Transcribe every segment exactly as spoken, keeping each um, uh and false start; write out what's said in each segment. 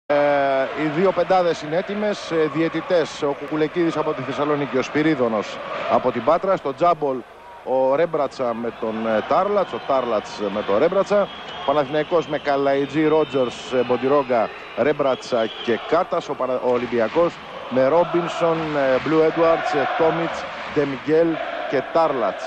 Ε, οι δύο πεντάδες είναι έτοιμες. Ε, διαιτητές ο Κουκουλεκίδης από τη Θεσσαλονίκη, ο Σπυρίδωνος από την Πάτρα. Στο τζάμπολ ο Ρέμπρατσα με τον ε, Τάρλατς, ο Τάρλατς με τον Ρέμπρατσα. Παναθηναϊκός με Καλαϊτζή, Ρότζερς, Μποντιρόγκα, Ρέμπρατσα και Κάτας. Ο, Πανα... ο Ολυμπιακός με Ρόμπινσον, Μπλου Έντουαρτς, Τόμιτς, Ντεμιγγέλ και Τάρλατς.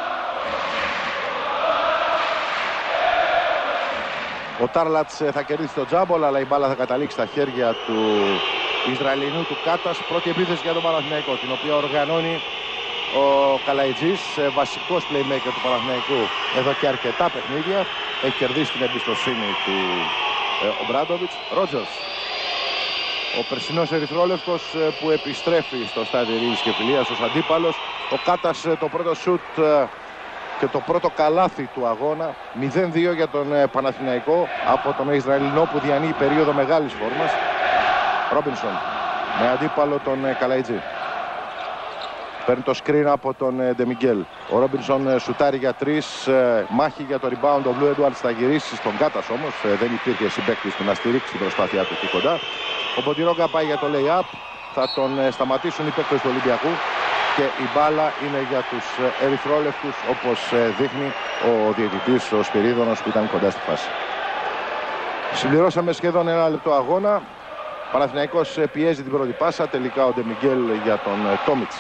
Ο Τάρλατς θα κερδίσει το τζάμπολ, αλλά η μπάλα θα καταλήξει στα χέρια του Ισραηλινού του Κάτας. Πρώτη επίθεση για τον Παναθηναϊκό, την οποία οργανώνει ο Καλαϊτζής, βασικός playmaker του Παναθηναϊκού εδώ και αρκετά παιχνίδια. Έχει κερδίσει την εμπιστοσύνη του ε, ο Μπράντοβιτς. Ρότζερς, ο περσινός ερυθρόλευκος που επιστρέφει στο στάδιο ειρήνης και φιλίας ως αντίπαλος. Ο Κάτας το πρώτο σουτ και το πρώτο καλάθι του αγώνα. μηδέν δύο για τον Παναθηναϊκό από τον Ισραηλινό που διανύει περίοδο μεγάλης φόρμας. Ρόμπινσον με αντίπαλο τον Καλαϊτζή. Παίρνει το screen από τον Ντεμιγγέλ. Ο Ρόμπινσον σουτάρει για τρεις. Μάχη για το rebound. Ο Μπλου Έντουαρτς θα γυρίσει στον Κάτας όμως. Δεν υπήρχε συμπαίκτης του να στηρίξει την προσπάθειά του εκεί κοντά. Ο Μποντιρόγκα πάει για το lay-up. Θα τον σταματήσουν οι παίκτες του Ολυμπιακού. Και η μπάλα είναι για τους ερυθρόλευκους, όπως δείχνει ο διαιτητής, ο Σπυρίδωνος, που ήταν κοντά στη φάση. Συμπληρώσαμε σχεδόν ένα λεπτό αγώνα. Παναθηναϊκός πιέζει την πρώτη πάσα. Τελικά ο Ντεμιγγέλ για τον Τόμιτς.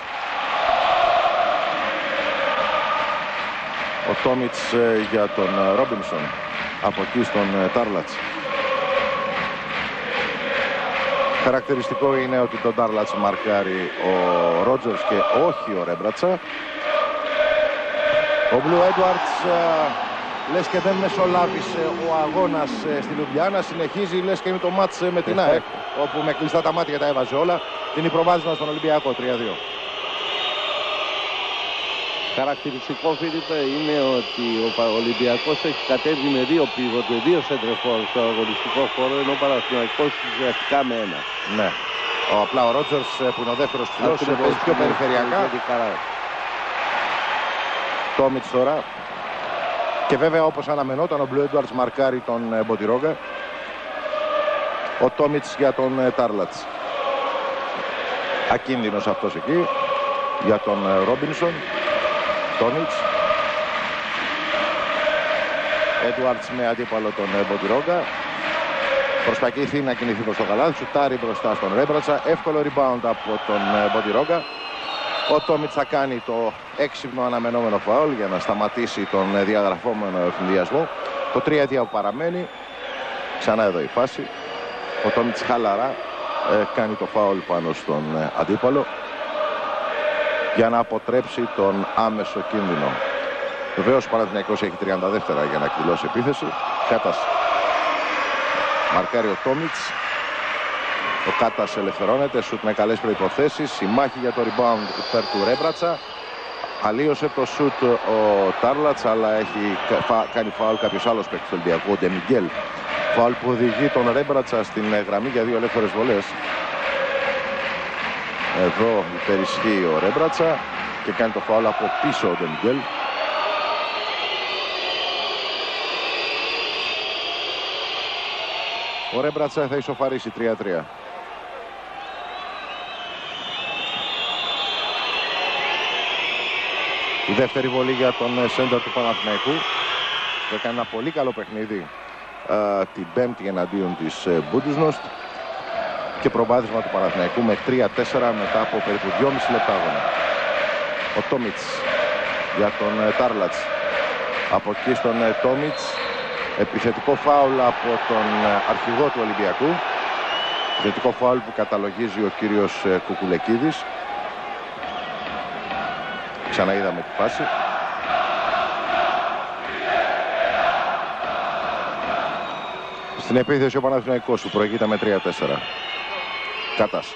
Ο Τόμιτς για τον Ρόμπινσον. Από εκεί στον Τάρλατς. Χαρακτηριστικό είναι ότι τον Τάρλατς μαρκάρει ο Ρότζερς και όχι ο Ρέμπρατσα. Ο Μπλου Έντουαρτς λες και δεν μεσολάβησε ο αγώνας στη Λουμπλιάνα. Συνεχίζει λες και με το μάτς με την ΑΕΚ, όπου με κλειστά τα μάτια τα έβαζε όλα. Την προβάδισμα στον Ολυμπιακό τρία δύο. Χαρακτηριστικό, Φίλιππε, είναι ότι ο Ολυμπιακός έχει κατέβει με δύο πίβοτ, με δύο σέντρεφορ στο αγωνιστικό χώρο, ενώ ο Παναθηναϊκός ουσιαστικά με ένα. Ναι. Ο, απλά ο Ρότζερς που είναι ο δεύτερος ψηλός, παίζει πιο περιφερειακά. Τόμιτς τώρα. Και βέβαια, όπως αναμενόταν, ο Μπλου Έντουαρτς μαρκάρει τον Μποντιρόγκα. Ο Τόμιτς για τον Τάρλατς. Ακίνδυνος αυτός εκεί. Για τον Ρόμπινσον. Τόμιτς. Έντουαρτς με αντίπαλο τον Μποντιρόγκα. Προσπαθεί να κινηθεί προς το καλάθι. Σουτάρει μπροστά στον Ρέμπρατσα. Εύκολο rebound από τον Μποντιρόγκα. Ο Τόμιτς θα κάνει το έξυπνο αναμενόμενο φαουλ για να σταματήσει τον διαγραφόμενο ευνηδιασμό. Το τρία δύο παραμένει. Ξανά εδώ η φάση. Ο Τόμιτς χαλαρά ε, κάνει το φαουλ πάνω στον ε, αντίπαλο για να αποτρέψει τον άμεσο κίνδυνο. Βεβαίως ο Παναθηναϊκός έχει τριάντα δεύτερα για να εκδηλώσει επίθεση. Κάτας μαρκάρει ο Τόμιτς. Ο Κάτας ελευθερώνεται, σουτ με καλές προϋποθέσεις. Η μάχη για το rebound υπέρ του Ρέμπρατσα. Αλλίωσε το σουτ ο Τάρλατς, αλλά έχει κάνει φάουλ κάποιος άλλος παίκτης του Ολυμπιακού, ο Ντεμιγγέλ. Φάουλ που οδηγεί τον Ρέμπρατσα στην γραμμή για δύο ελεύθερες βολές. Εδώ υπερισχύει ο Ρέμπρατσα και κάνει το φάουλ από πίσω ο Ντεμιγγέλ. Ο Ρέμπρατσα θα ισοφαρίσει τρία τρία. Η δεύτερη βολή για τον σέντερ του Παναθηναϊκού. Θα κάνει ένα πολύ καλό παιχνίδι α, την Πέμπτη εναντίον της Μπούντουσνος. Και προβάδισμα του Παναθηναϊκού με τρία τέσσερα μετά από περίπου δυόμισι λεπτά αγώνα. Ο Τόμιτς για τον Τάρλατς. Από εκεί στον Τόμιτς. Επιθετικό φάουλ από τον αρχηγό του Ολυμπιακού. Επιθετικό φάουλ που καταλογίζει ο κύριος Κουκουλεκίδης. Ξαναείδαμε τη φάση. Στην επίθεση ο Παναθηναϊκός που προηγείται με τρία τέσσερα. Κάτας.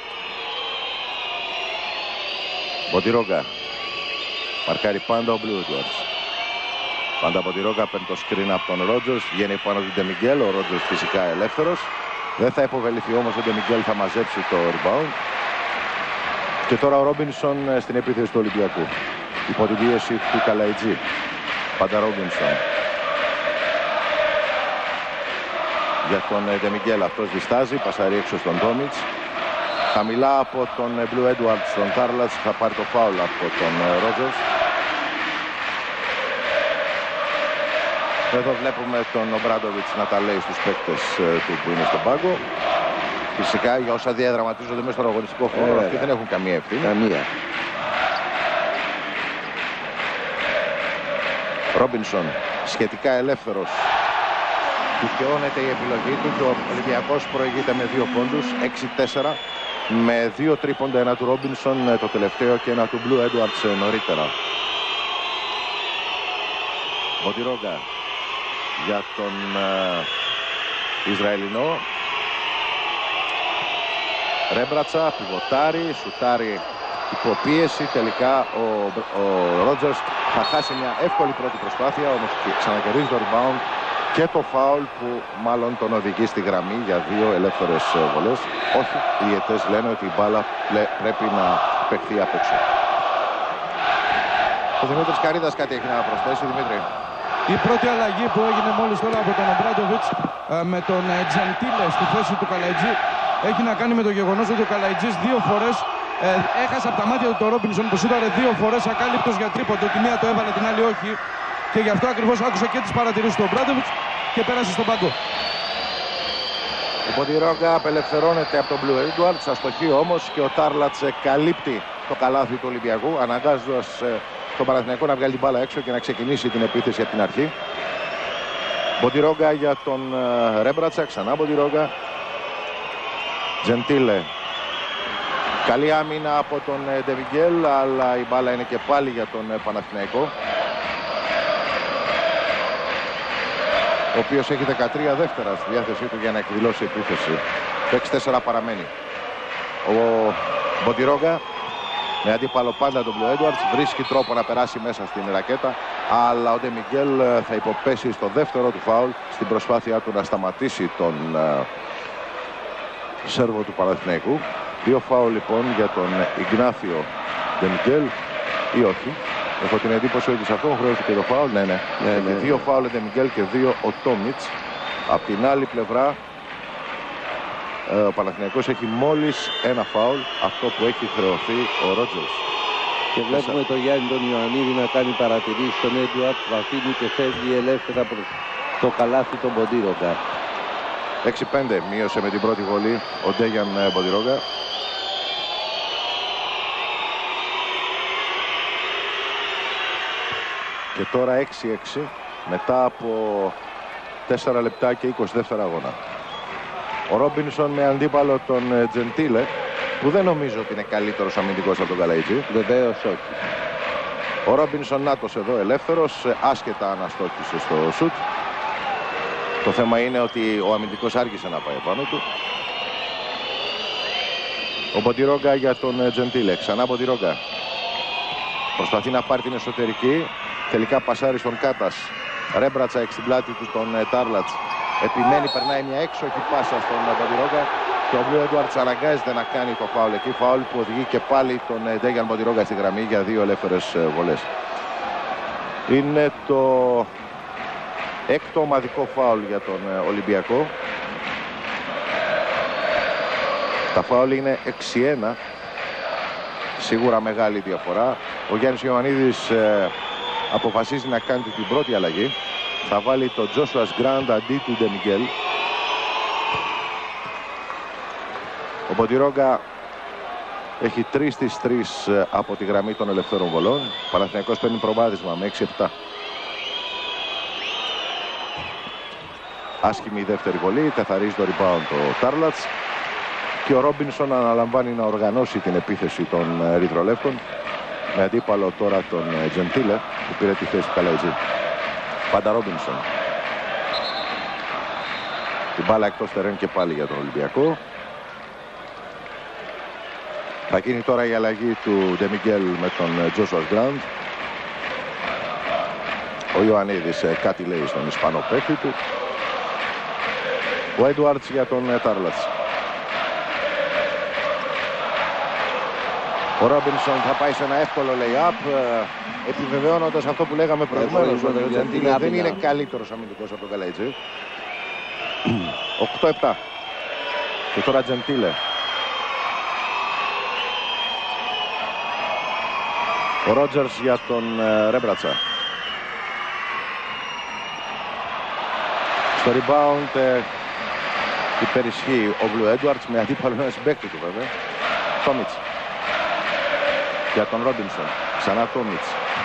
Μποντιρόγκα. Μαρκάρει πάντα ο Μπλου Έντουαρτς. Πάντα Μποντιρόγκα παίρνει το screen από τον Ρότζερς. Βγαίνει πάνω του Ντεμιγγέλ. Ο Ρότζερς φυσικά ελεύθερος. Δεν θα υποβεληθεί όμως, ο Ντεμιγγέλ θα μαζέψει το rebound. Και τώρα ο Ρόμπινσον στην επίθεση του Ολυμπιακού. Υπό την πίεση του Καλαϊτζή. Πάντα Ρόμπινσον. για τον Ντεμιγγέλ. Αυτός διστάζει, πασαρεί έξω στον Τόμιτς. Χαμηλά από τον Blue Edwards, τον Τάρλατς, θα πάρει το φάουλ από τον Ρότζερς. Εδώ βλέπουμε τον Ομπράντοβιτς να τα λέει στους παίκτες του που είναι στον πάγκο. Φυσικά για όσα διαδραματίζονται μέσα στον αγωνιστικό χώρο, ε, αυτοί δεν έχουν καμία ευθύνη. Καμία. Ρόμπινσον, σχετικά ελεύθερος. Δικαιώνεται η επιλογή του και ο Ολυμπιακός προηγείται με δύο πόντους, έξι τέσσερα, με δύο τρίποντα, ένα του Ρόμπινσον το τελευταίο και ένα του Blue Edwards νωρίτερα. Μποντιρόγκα για τον uh, Ισραηλινό. Ρέμπρατσα, πιβοτάρει, σουτάρει υποπίεση. Τελικά ο, ο Ρότζερς θα χάσει μια εύκολη πρώτη προσπάθεια, όμως ξανακερδίζει το rebound και το φάουλ που μάλλον τον οδηγεί στη γραμμή για δύο ελεύθερες βολές. Όχι, οι διαιτές λένε ότι η μπάλα πρέπει να παιχθεί απ' έξω. Ο Δημήτρης Καρίδας κάτι έχει να προσθέσει. Δημήτρη. Η πρώτη αλλαγή που έγινε μόλις τώρα από τον Ομπράντοβιτς με τον Τζεντίλε στη θέση του Καλαϊτζή έχει να κάνει με το γεγονός ότι ο Καλαϊτζής δύο φορές ε, έχασε από τα μάτια του τον Ρόμπινσον που σούταρε δύο φορές ακάλυπτος για τρίποντο. Τη μία το έβαλε, την άλλη όχι. Και γι' αυτό ακριβώς άκουσα και τις παρατηρήσεις του Ομπράντοβιτς και πέρασε στον πάγκο. Ο Μποντιρόγκα απελευθερώνεται από τον Blue Edwards, αστοχή όμως, και ο Τάρλατς καλύπτει το καλάθι του Ολυμπιακού, αναγκάζοντας ε, τον Παναθηναϊκό να βγάλει την μπάλα έξω και να ξεκινήσει την επίθεση από την αρχή. Μποντιρόγκα για τον ε, Ρέμπρατσα, ξανά Μποντιρόγκα. Τζεντίλε. Καλή άμυνα από τον ε, Ντεμιγγέλ, αλλά η μπάλα είναι και πάλι για τον ε, Παναθηναϊκό, ο οποίος έχει δεκατρία δεύτερα στη διάθεσή του για να εκδηλώσει επίθεση. έξι τέσσερα παραμένει. Ο Μποντιρόγκα με αντίπαλο πάντα τον Blue Edwards βρίσκει τρόπο να περάσει μέσα στην ρακέτα, αλλά ο Ντεμιγγέλ θα υποπέσει στο δεύτερο του φάουλ στην προσπάθειά του να σταματήσει τον uh, σέρβο του Παναθηναϊκού. Δύο φάουλ λοιπόν για τον Ιγνάθιο Ντεμιγγέλ ή όχι. Έχω την εντύπωση ότι σε αυτό χρειάζεται το φάουλ. Ναι, ναι. ναι, ναι. Δύο φάουλ ο Ντεμιγγέλ και δύο ο Τόμιτς. Απ' την άλλη πλευρά ο Παναθηναϊκός έχει μόλις ένα φάουλ, αυτό που έχει χρεωθεί ο Ρότζερς. Και βλέπουμε τον Γιάννη τον Ιωαννίδη να κάνει παρατηρήσεις στον Έντουαρτ που αφήνει και φεύγει ελεύθερα προς το καλάθι τον Μποντιρόγκα. έξι πέντε μείωσε με την πρώτη βολή ο Ντέγιαν Μποντιρόγκα. Και τώρα έξι έξι μετά από τέσσερα λεπτά και είκοσι δεύτερα αγώνα. Ο Ρόμπινσον με αντίπαλο τον Τζεντίλε, που δεν νομίζω ότι είναι καλύτερος αμυντικός από τον Καλαϊτζή. Βεβαίως όχι. Ο Ρόμπινσον νάτος εδώ ελεύθερος, άσχετα αναστόχησε στο σουτ. Το θέμα είναι ότι ο αμυντικός άργησε να πάει πάνω του. Ο Μποντιρόγκα για τον Τζεντίλε. Ξανά Μποντιρόγκα. Προσπαθεί να πάρει την εσωτερική. Τελικά πασάρει στον Κάτας. Ρέμπρατσα εξ την πλάτη του τον Τάρλατς. Επιμένει, περνάει μια έξοχη πάσα στον Μποντιρόγκα. Και ο Blue Edwards αναγκάζεται να κάνει το φάουλ εκεί. Φάουλ που οδηγεί και πάλι τον Ντέγιαν Μποντιρόγκα στη γραμμή για δύο ελεύθερες βολές. Είναι το έκτο ομαδικό φάουλ για τον Ολυμπιακό. Τα φάουλ είναι έξι ένα. Σίγουρα μεγάλη διαφορά. Ο Γιάννης Ιωαννίδης ε, αποφασίζει να κάνει την πρώτη αλλαγή. Θα βάλει το Joshua Grant αντί του Ντεμιγγέλ. Ο Μποντιρόγκα έχει τρεις στις τρεις από τη γραμμή των ελευθέρων βολών. Ο Παναθηναϊκός παίρνει προβάδισμα με έξι επτά. Άσχημη η δεύτερη βολή, καθαρίζει το rebound το Τάρλατς. Και ο Ρόμπινσον αναλαμβάνει να οργανώσει την επίθεση των Ερυθρολεύκων με αντίπαλο τώρα τον Τζεντίλε που πήρε τη θέση του Καλαϊτζή. Πάντα Ρόμπινσον. Την μπάλα εκτός τερέν και πάλι για τον Ολυμπιακό. Θα γίνει τώρα η αλλαγή του Ντεμιγγέλ με τον Τζόσουα Γκραντ. Ο Ιωαννίδης κάτι λέει στον Ισπανό παίκτη του. Ο Έντουαρτς για τον Τάρλατς. Ο Ρόμπινσον θα πάει σε ένα εύκολο lay-up, επιβεβαιώνοντας αυτό που λέγαμε προηγουμένως, ότι δεν είναι καλύτερος αμυντικός από τον Καλαϊτζή. οκτώ επτά. Και τώρα Τζεντίλε. Ο Ρότζερς για τον Ρέμπρατσα. Στο rebound ε, υπερισχύει ο Μπλου Έντουαρτς με αντίπαλο ένα συμπαίκτη του βέβαια. Τόμιτς. Για τον Ρόμπινσον. Ξανά Τόμιτς.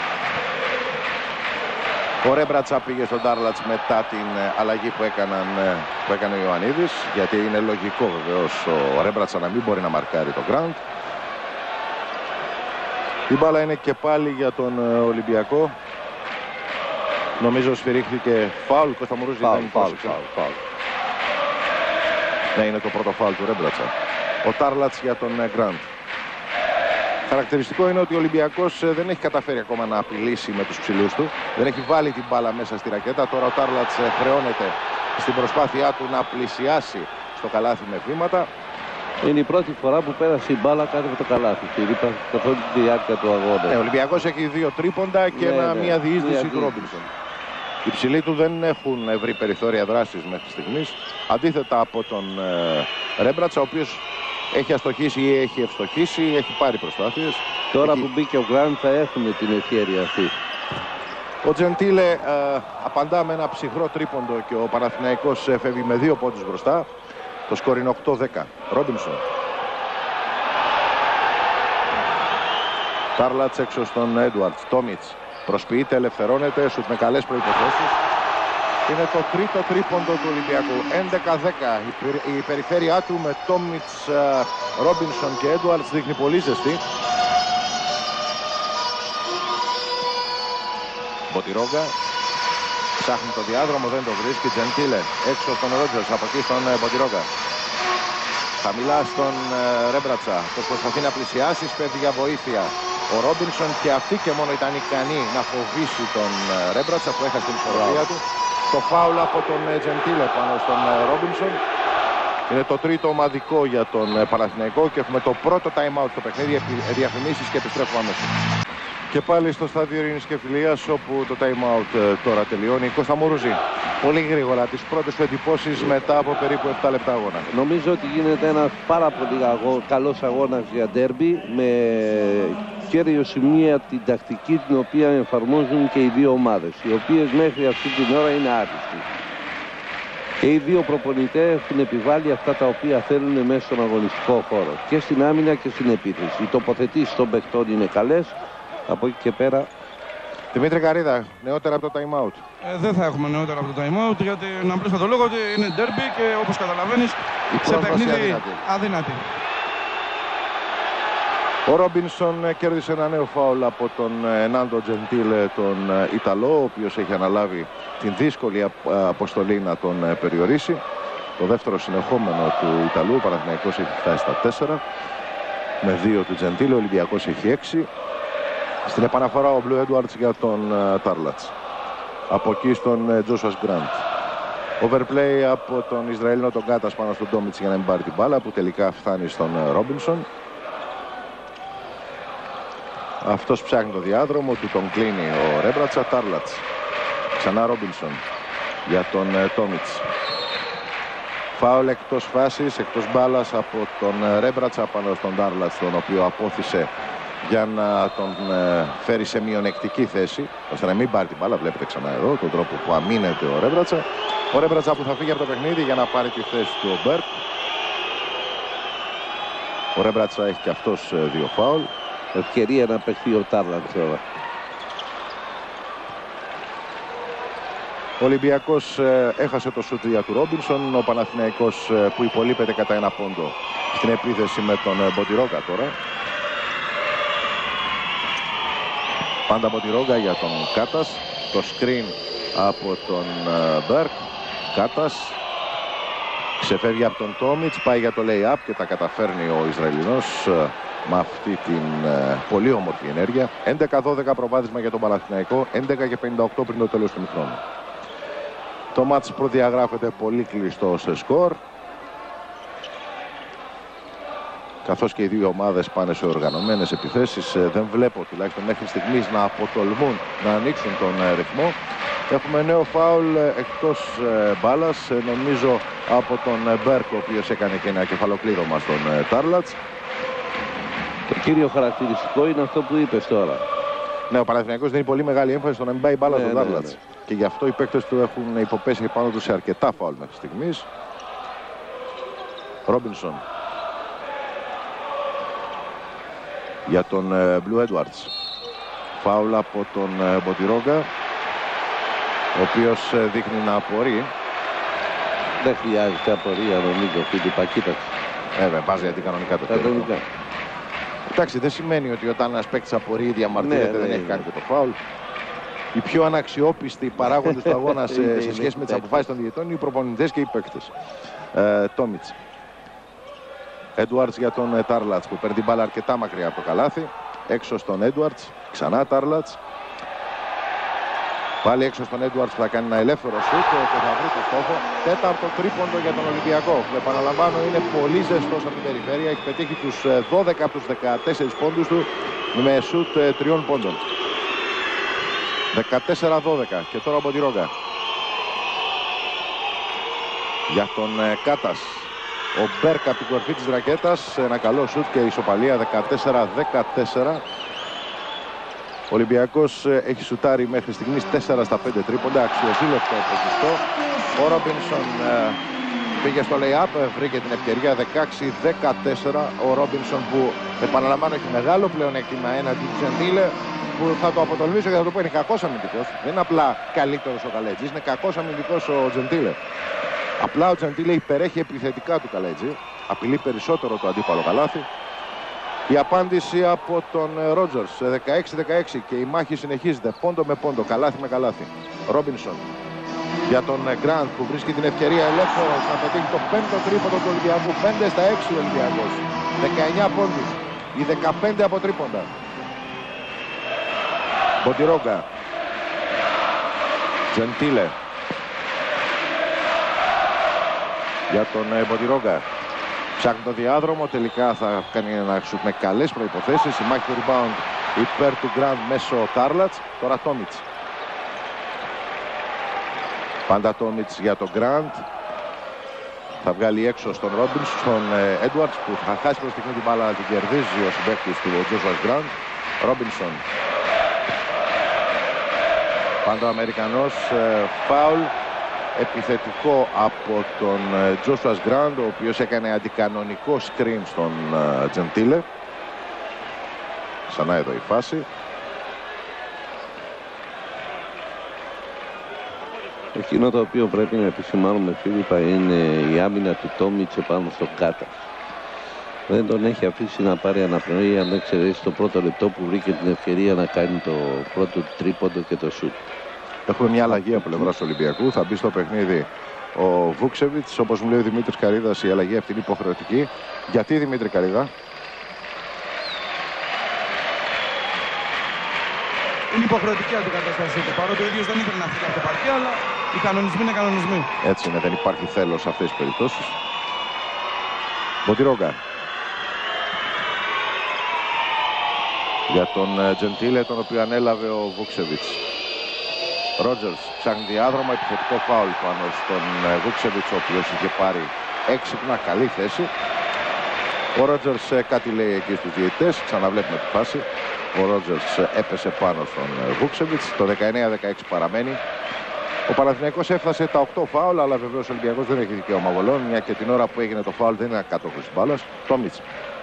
Ο Ρέμπρατσα πήγε στον Τάρλατς μετά την αλλαγή που, έκαναν, που έκανε ο Ιωαννίδης, γιατί είναι λογικό βεβαίως ο Ρέμπρατσα να μην μπορεί να μαρκάρει το γκραντ. Η μπάλα είναι και πάλι για τον Ολυμπιακό. Νομίζω σφυρίχθηκε φάουλ. Κώστα Μουρούζη. Φάουλ, φάουλ, φάουλ. Ναι, είναι το πρώτο φάουλ του Ρέμπρατσα. Ο Τάρλατς για τον γκραντ. Χαρακτηριστικό είναι ότι ο Ολυμπιακός δεν έχει καταφέρει ακόμα να απειλήσει με τους ψηλούς του. Δεν έχει βάλει την μπάλα μέσα στη ρακέτα. Τώρα ο Τάρλατς χρεώνεται στην προσπάθειά του να πλησιάσει στο καλάθι με βήματα. Είναι η πρώτη φορά που πέρασε η μπάλα κάτω από το καλάθι. Καθ' όλη τη διάρκεια του αγώνα. Ναι, ο Ολυμπιακός έχει δύο τρίποντα και ναι, ένα, ναι, μία διείσδυση μία του Ρόμπινσον. Οι ψηλοί του δεν έχουν βρει περιθώρια δράσης μέχρι στιγμής. Αντίθετα από τον ε, Ρέμπρατσα, ο οποίος έχει αστοχήσει ή έχει ευστοχήσει, έχει πάρει προσπάθειες. Τώρα έχει... που μπήκε ο Γκραντ θα έχουμε την ευκαιρία αυτή. Ο Τζεντίλε ε, απαντά με ένα ψυχρό τρίποντο και ο Παναθηναϊκός φεύγει με δύο πόντους μπροστά. Το σκορ είναι οκτώ δέκα. Ρόμπινσον. Τάρλατς έξω στον Έντουαρτς. Τόμιτς προσποιείται, ελευθερώνεται, σουτ με καλές προϋποθέσεις. Είναι το τρίτο τρίποντο του Ολυμπιακού. έντεκα δέκα. Η περιφέρειά του με Τόμιτς, Ρόμπινσον και Έντουαρτς δείχνει πολύ ζεστή. Μποτιρόγκα ψάχνει το διάδρομο, δεν το βρίσκει. Τζεντίλε έξω από τον Ρότζερς, από εκεί στον Μποτιρόγκα. Χαμηλά στον Ρέμπρατσα, το προσπαθεί να πλησιάσει, παίρνει για βοήθεια ο Ρόμπινσον και αυτή και μόνο ήταν ικανή να φοβήσει τον Ρέμπρατσα που έχασε την ισορροπία του. Το φάουλ από τον Τζεντίλε πάνω στον Ρόμπινσον. Είναι το τρίτο ομαδικό για τον Παναθηναϊκό και έχουμε το πρώτο time out στο παιχνίδι. Διαφημίσεις και επιστρέφουμε αμέσως. Και πάλι στο στάδιο Ειρήνης και Φιλίας, όπου το time out τώρα τελειώνει. Κώστα Μουρούζη, πολύ γρήγορα τις πρώτες του εντυπώσεις μετά από περίπου επτά λεπτά αγώνα. Νομίζω ότι γίνεται ένας πάρα πολύ αγώ, καλός αγώνας για ντέρμπι, με κέριο σημεία την τακτική την οποία εφαρμόζουν και οι δύο ομάδες, οι οποίες μέχρι αυτή την ώρα είναι άριστοι. Και οι δύο προπονητές έχουν επιβάλει αυτά τα οποία θέλουν μέσα στον αγωνιστικό χώρο, και στην άμυνα και στην επίθεση. Οι τοποθετήσεις των παιχτών είναι καλές. Από εκεί και πέρα. Δημήτρη Καρίδα, νεότερα από το time out. Ε, δεν θα έχουμε νεότερα από το time out, γιατί να απλώς το λόγο ότι είναι derby και όπως καταλαβαίνεις σε παιχνίδι αδύνατη. αδύνατη. Ο Ρόμπινσον κέρδισε ένα νέο φάουλ από τον Νάντο Τζεντίλε, τον Ιταλό, ο οποίος έχει αναλάβει την δύσκολη αποστολή να τον περιορίσει. Το δεύτερο συνεχόμενο του Ιταλού, ο Παναθηναϊκός έχει φτάσει στα τέσσερα με δύο του Τζεντίλε, ο Ολυμπιακός έχει έξι. Στην επαναφορά ο Μπλου Έντουαρτς για τον uh, Τάρλατς. Από εκεί στον Τζόσουας uh, Γκραντ. Overplay από τον Ισραηλινό τον Κάτας πάνω στον Τόμιτς για να μην πάρει την μπάλα, που τελικά φτάνει στον Ρόμπινσον. Uh, Αυτός ψάχνει το διάδρομο, του τον κλείνει ο Ρέμπρατσα. Τάρλατς. Ξανά Ρόμπινσον για τον uh, Τόμιτς. Φάουλ εκτός φάσης, εκτός μπάλας από τον uh, Ρέμπρατσα πάνω στον Τάρλατς, τον οποίο απόθυσε για να τον ε, φέρει σε μειονεκτική θέση, ώστε να μην πάρει την μπάλα. Βλέπετε ξανά εδώ τον τρόπο που αμήνεται ο Ρέμπρατσα. Ο Ρέμπρατσα που θα φύγει από το παιχνίδι για να πάρει τη θέση του ο Μπέρκ. Ο Ρέμπρατσα έχει και αυτός ε, δύο φάουλ. Ευκαιρία να παιχθεί ο Τάρλατς τώρα. Ο Ολυμπιακός ε, έχασε το σούτ για του Ρόμπινσον. Ο Παναθηναϊκός ε, που υπολείπεται κατά ένα πόντο στην επίθεση με τον ε, Μποτιρόγκα τώρα. Πάντα από τη Ρόγκα για τον Κάτας. Το screen από τον Μπέρκ. Κάτας ξεφεύγει από τον Τόμιτς, πάει για το lay-up και τα καταφέρνει ο Ισραηλινός με αυτή την πολύ όμορφη ενέργεια. έντεκα δώδεκα προβάδισμα για τον Παναθηναϊκό, έντεκα και πενήντα οκτώ πριν το τέλος του χρόνου. Το μάτς προδιαγράφεται πολύ κλειστό σε σκορ. καθώς και οι δύο ομάδες πάνε σε οργανωμένες επιθέσεις. Δεν βλέπω τουλάχιστον μέχρι στιγμής να αποτολμούν να ανοίξουν τον ρυθμό. Έχουμε νέο φάουλ εκτός μπάλας, νομίζω από τον Μπέρκ, ο οποίος έκανε και ένα κεφαλοκλείδωμα στον Τάρλατς. Το κύριο χαρακτηριστικό είναι αυτό που είπες τώρα. Ναι, ο Παναθηναϊκός δίνει πολύ μεγάλη έμφαση στο να μην πάει μπάλα ναι, στον ναι, Τάρλατς. ναι. Και γι' αυτό οι παίκτες του έχουν υποπέσει πάνω του σε αρκετά φάουλ μέχρι στιγμής. Ρόμπινσον για τον Blue Edwards. Φάουλ από τον Μποτιρόγκα, ο οποίος δείχνει να απορεί. Δεν χρειάζεται απορία, νομίζω, Φίλιππα, κοίταξε. Ε, βέβαια, βάζει αντικανονικά το τέλος. Εντάξει, δεν σημαίνει ότι όταν ένας παίκτης απορεί διαμαρτύρεται, ναι, δεν ναι, έχει ναι. κάνει και το φάουλ. Οι πιο αναξιόπιστοι παράγοντες του αγώνα σε, σε σχέση με τις αποφάσεις των διαιτητών είναι οι προπονητές και οι παίκτες. Ε, Τόμιτς. Έντουαρτς για τον Τάρλατς, που παίρνει την μπάλα αρκετά μακριά από το καλάθι. Έξω στον Έντουαρτς, ξανά Τάρλατς. Πάλι έξω στον Έντουαρτς που θα κάνει ένα ελεύθερο σουτ και θα βρει το στόχο. Τέταρτο τρίποντο για τον Ολυμπιακό, που επαναλαμβάνω είναι πολύ ζεστός από την περιφέρεια. Έχει πετύχει τους δώδεκα από τους δεκατέσσερις πόντους του με σουτ τριών πόντων. δεκατέσσερα δώδεκα και τώρα ο Μποτιρόγκα. Για τον Κάτας. Ο Μπέρκ από την κορφή της ρακέτας, ένα καλό σουτ και ισοπαλία δεκατέσσερα δεκατέσσερα. Ο Ολυμπιακός έχει σουτάρει μέχρι στιγμής τέσσερα στα πέντε τρίποντα, αξιοσύλλευτο ποσοστό. Ο Ρόμπινσον ε, πήγε στο lay-up, βρήκε την ευκαιρία δεκαέξι δεκατέσσερα. Ο Ρόμπινσον, που επαναλαμβάνω έχει μεγάλο πλεονέκτημα έναντι του Τζεντίλε, που θα το αποτολμήσω και θα το πω, είναι κακός αμυντικός. Δεν είναι απλά καλύτερος ο Καλέτζης, είναι κακός αμυντικός ο Τζεντίλε. Απλά ο Τζεντίλε υπερέχει επιθετικά του Καλέτζη, απειλεί περισσότερο το αντίπαλο καλάθι. Η απάντηση από τον Ρότζερς, δεκαέξι δεκαέξι, και η μάχη συνεχίζεται πόντο με πόντο, καλάθι με καλάθι. Ρόμπινσον για τον Γκραντ, που βρίσκει την ευκαιρία ελεύθερος να πετύχει το πέμπτο τρίποντο του Ολυμπιακού. πέντε στα έξι ο Ολυμπιακός, δεκαεννιά πόντους, οι δεκαπέντε από τρίποντα. Μποτιρόγκα. Τζεντίλε για τον Μποτιρόγκα. Ψάχνει το διάδρομο, τελικά θα κάνει ένα σουτ με καλές προϋποθέσεις. Η μάχη του rebound υπέρ του Γκραντ μέσω Τάρλατς. Τώρα Τόμιτς. Πάντα Τόμιτς για τον Γκραντ. Θα βγάλει έξω στον Ρόμπινσον, στον Έντουαρτς, που θα χάσει προς στιγμή την μπάλα, να την κερδίζει ο συμπαίκτης του Τζόσουα Γκραντ. Ρόμπινσον. Πάντα ο Αμερικανός, φάουλ επιθετικό από τον Τζόσουα Γκραντ, ο οποίος έκανε αντικανονικό screen στον Τζεντίλε. Ξανά εδώ η φάση. Εκείνο το οποίο πρέπει να επισημάνουμε, Φίλιππα, είναι η άμυνα του Τόμιτς επάνω στο Κάτα. Δεν τον έχει αφήσει να πάρει αναπνοή, αν δεν εξαιρέσει το πρώτο λεπτό που βρήκε την ευκαιρία να κάνει το πρώτο τρίποντο και το σουτ. Έχουμε μια αλλαγή από πλευράς του Ολυμπιακού. Θα μπει στο παιχνίδι ο Βούξεβιτς. Όπως μου λέει ο Δημήτρης Καρίδας, η αλλαγή αυτή είναι υποχρεωτική. Γιατί, Δημήτρη Καρίδα? Είναι υποχρεωτική αντικατάστασή του. Παρότι ο ίδιος δεν ήθελε να φύγει από το παρκέ, αλλά οι κανονισμοί είναι κανονισμοί. Έτσι είναι, δεν υπάρχει θέλος σε αυτές τις περιπτώσεις. Μποτιρόγκα. Για τον Τζεντίλε, τον οποίο ανέλαβε ο Βούξεβιτς. Ρότζερς ψάχνει διάδρομο, επιθετικό φάουλ πάνω στον Βούξεβιτς, ο οποίος είχε πάρει έξυπνα, καλή θέση. Ο Ρότζερς κάτι λέει εκεί στους διαιτητές, ξαναβλέπουμε τη φάση. Ο Ρότζερς έπεσε πάνω στον Βούξεβιτς, το δεκαεννιά δεκαέξι παραμένει. Ο Παναθηναϊκός έφτασε τα οκτώ φάουλ, αλλά βεβαίως ο Ολυμπιακός δεν έχει δικαίωμα βολών, μια και την ώρα που έγινε το φάουλ δεν είναι κάτοχος της μπάλας. Τόμιτς.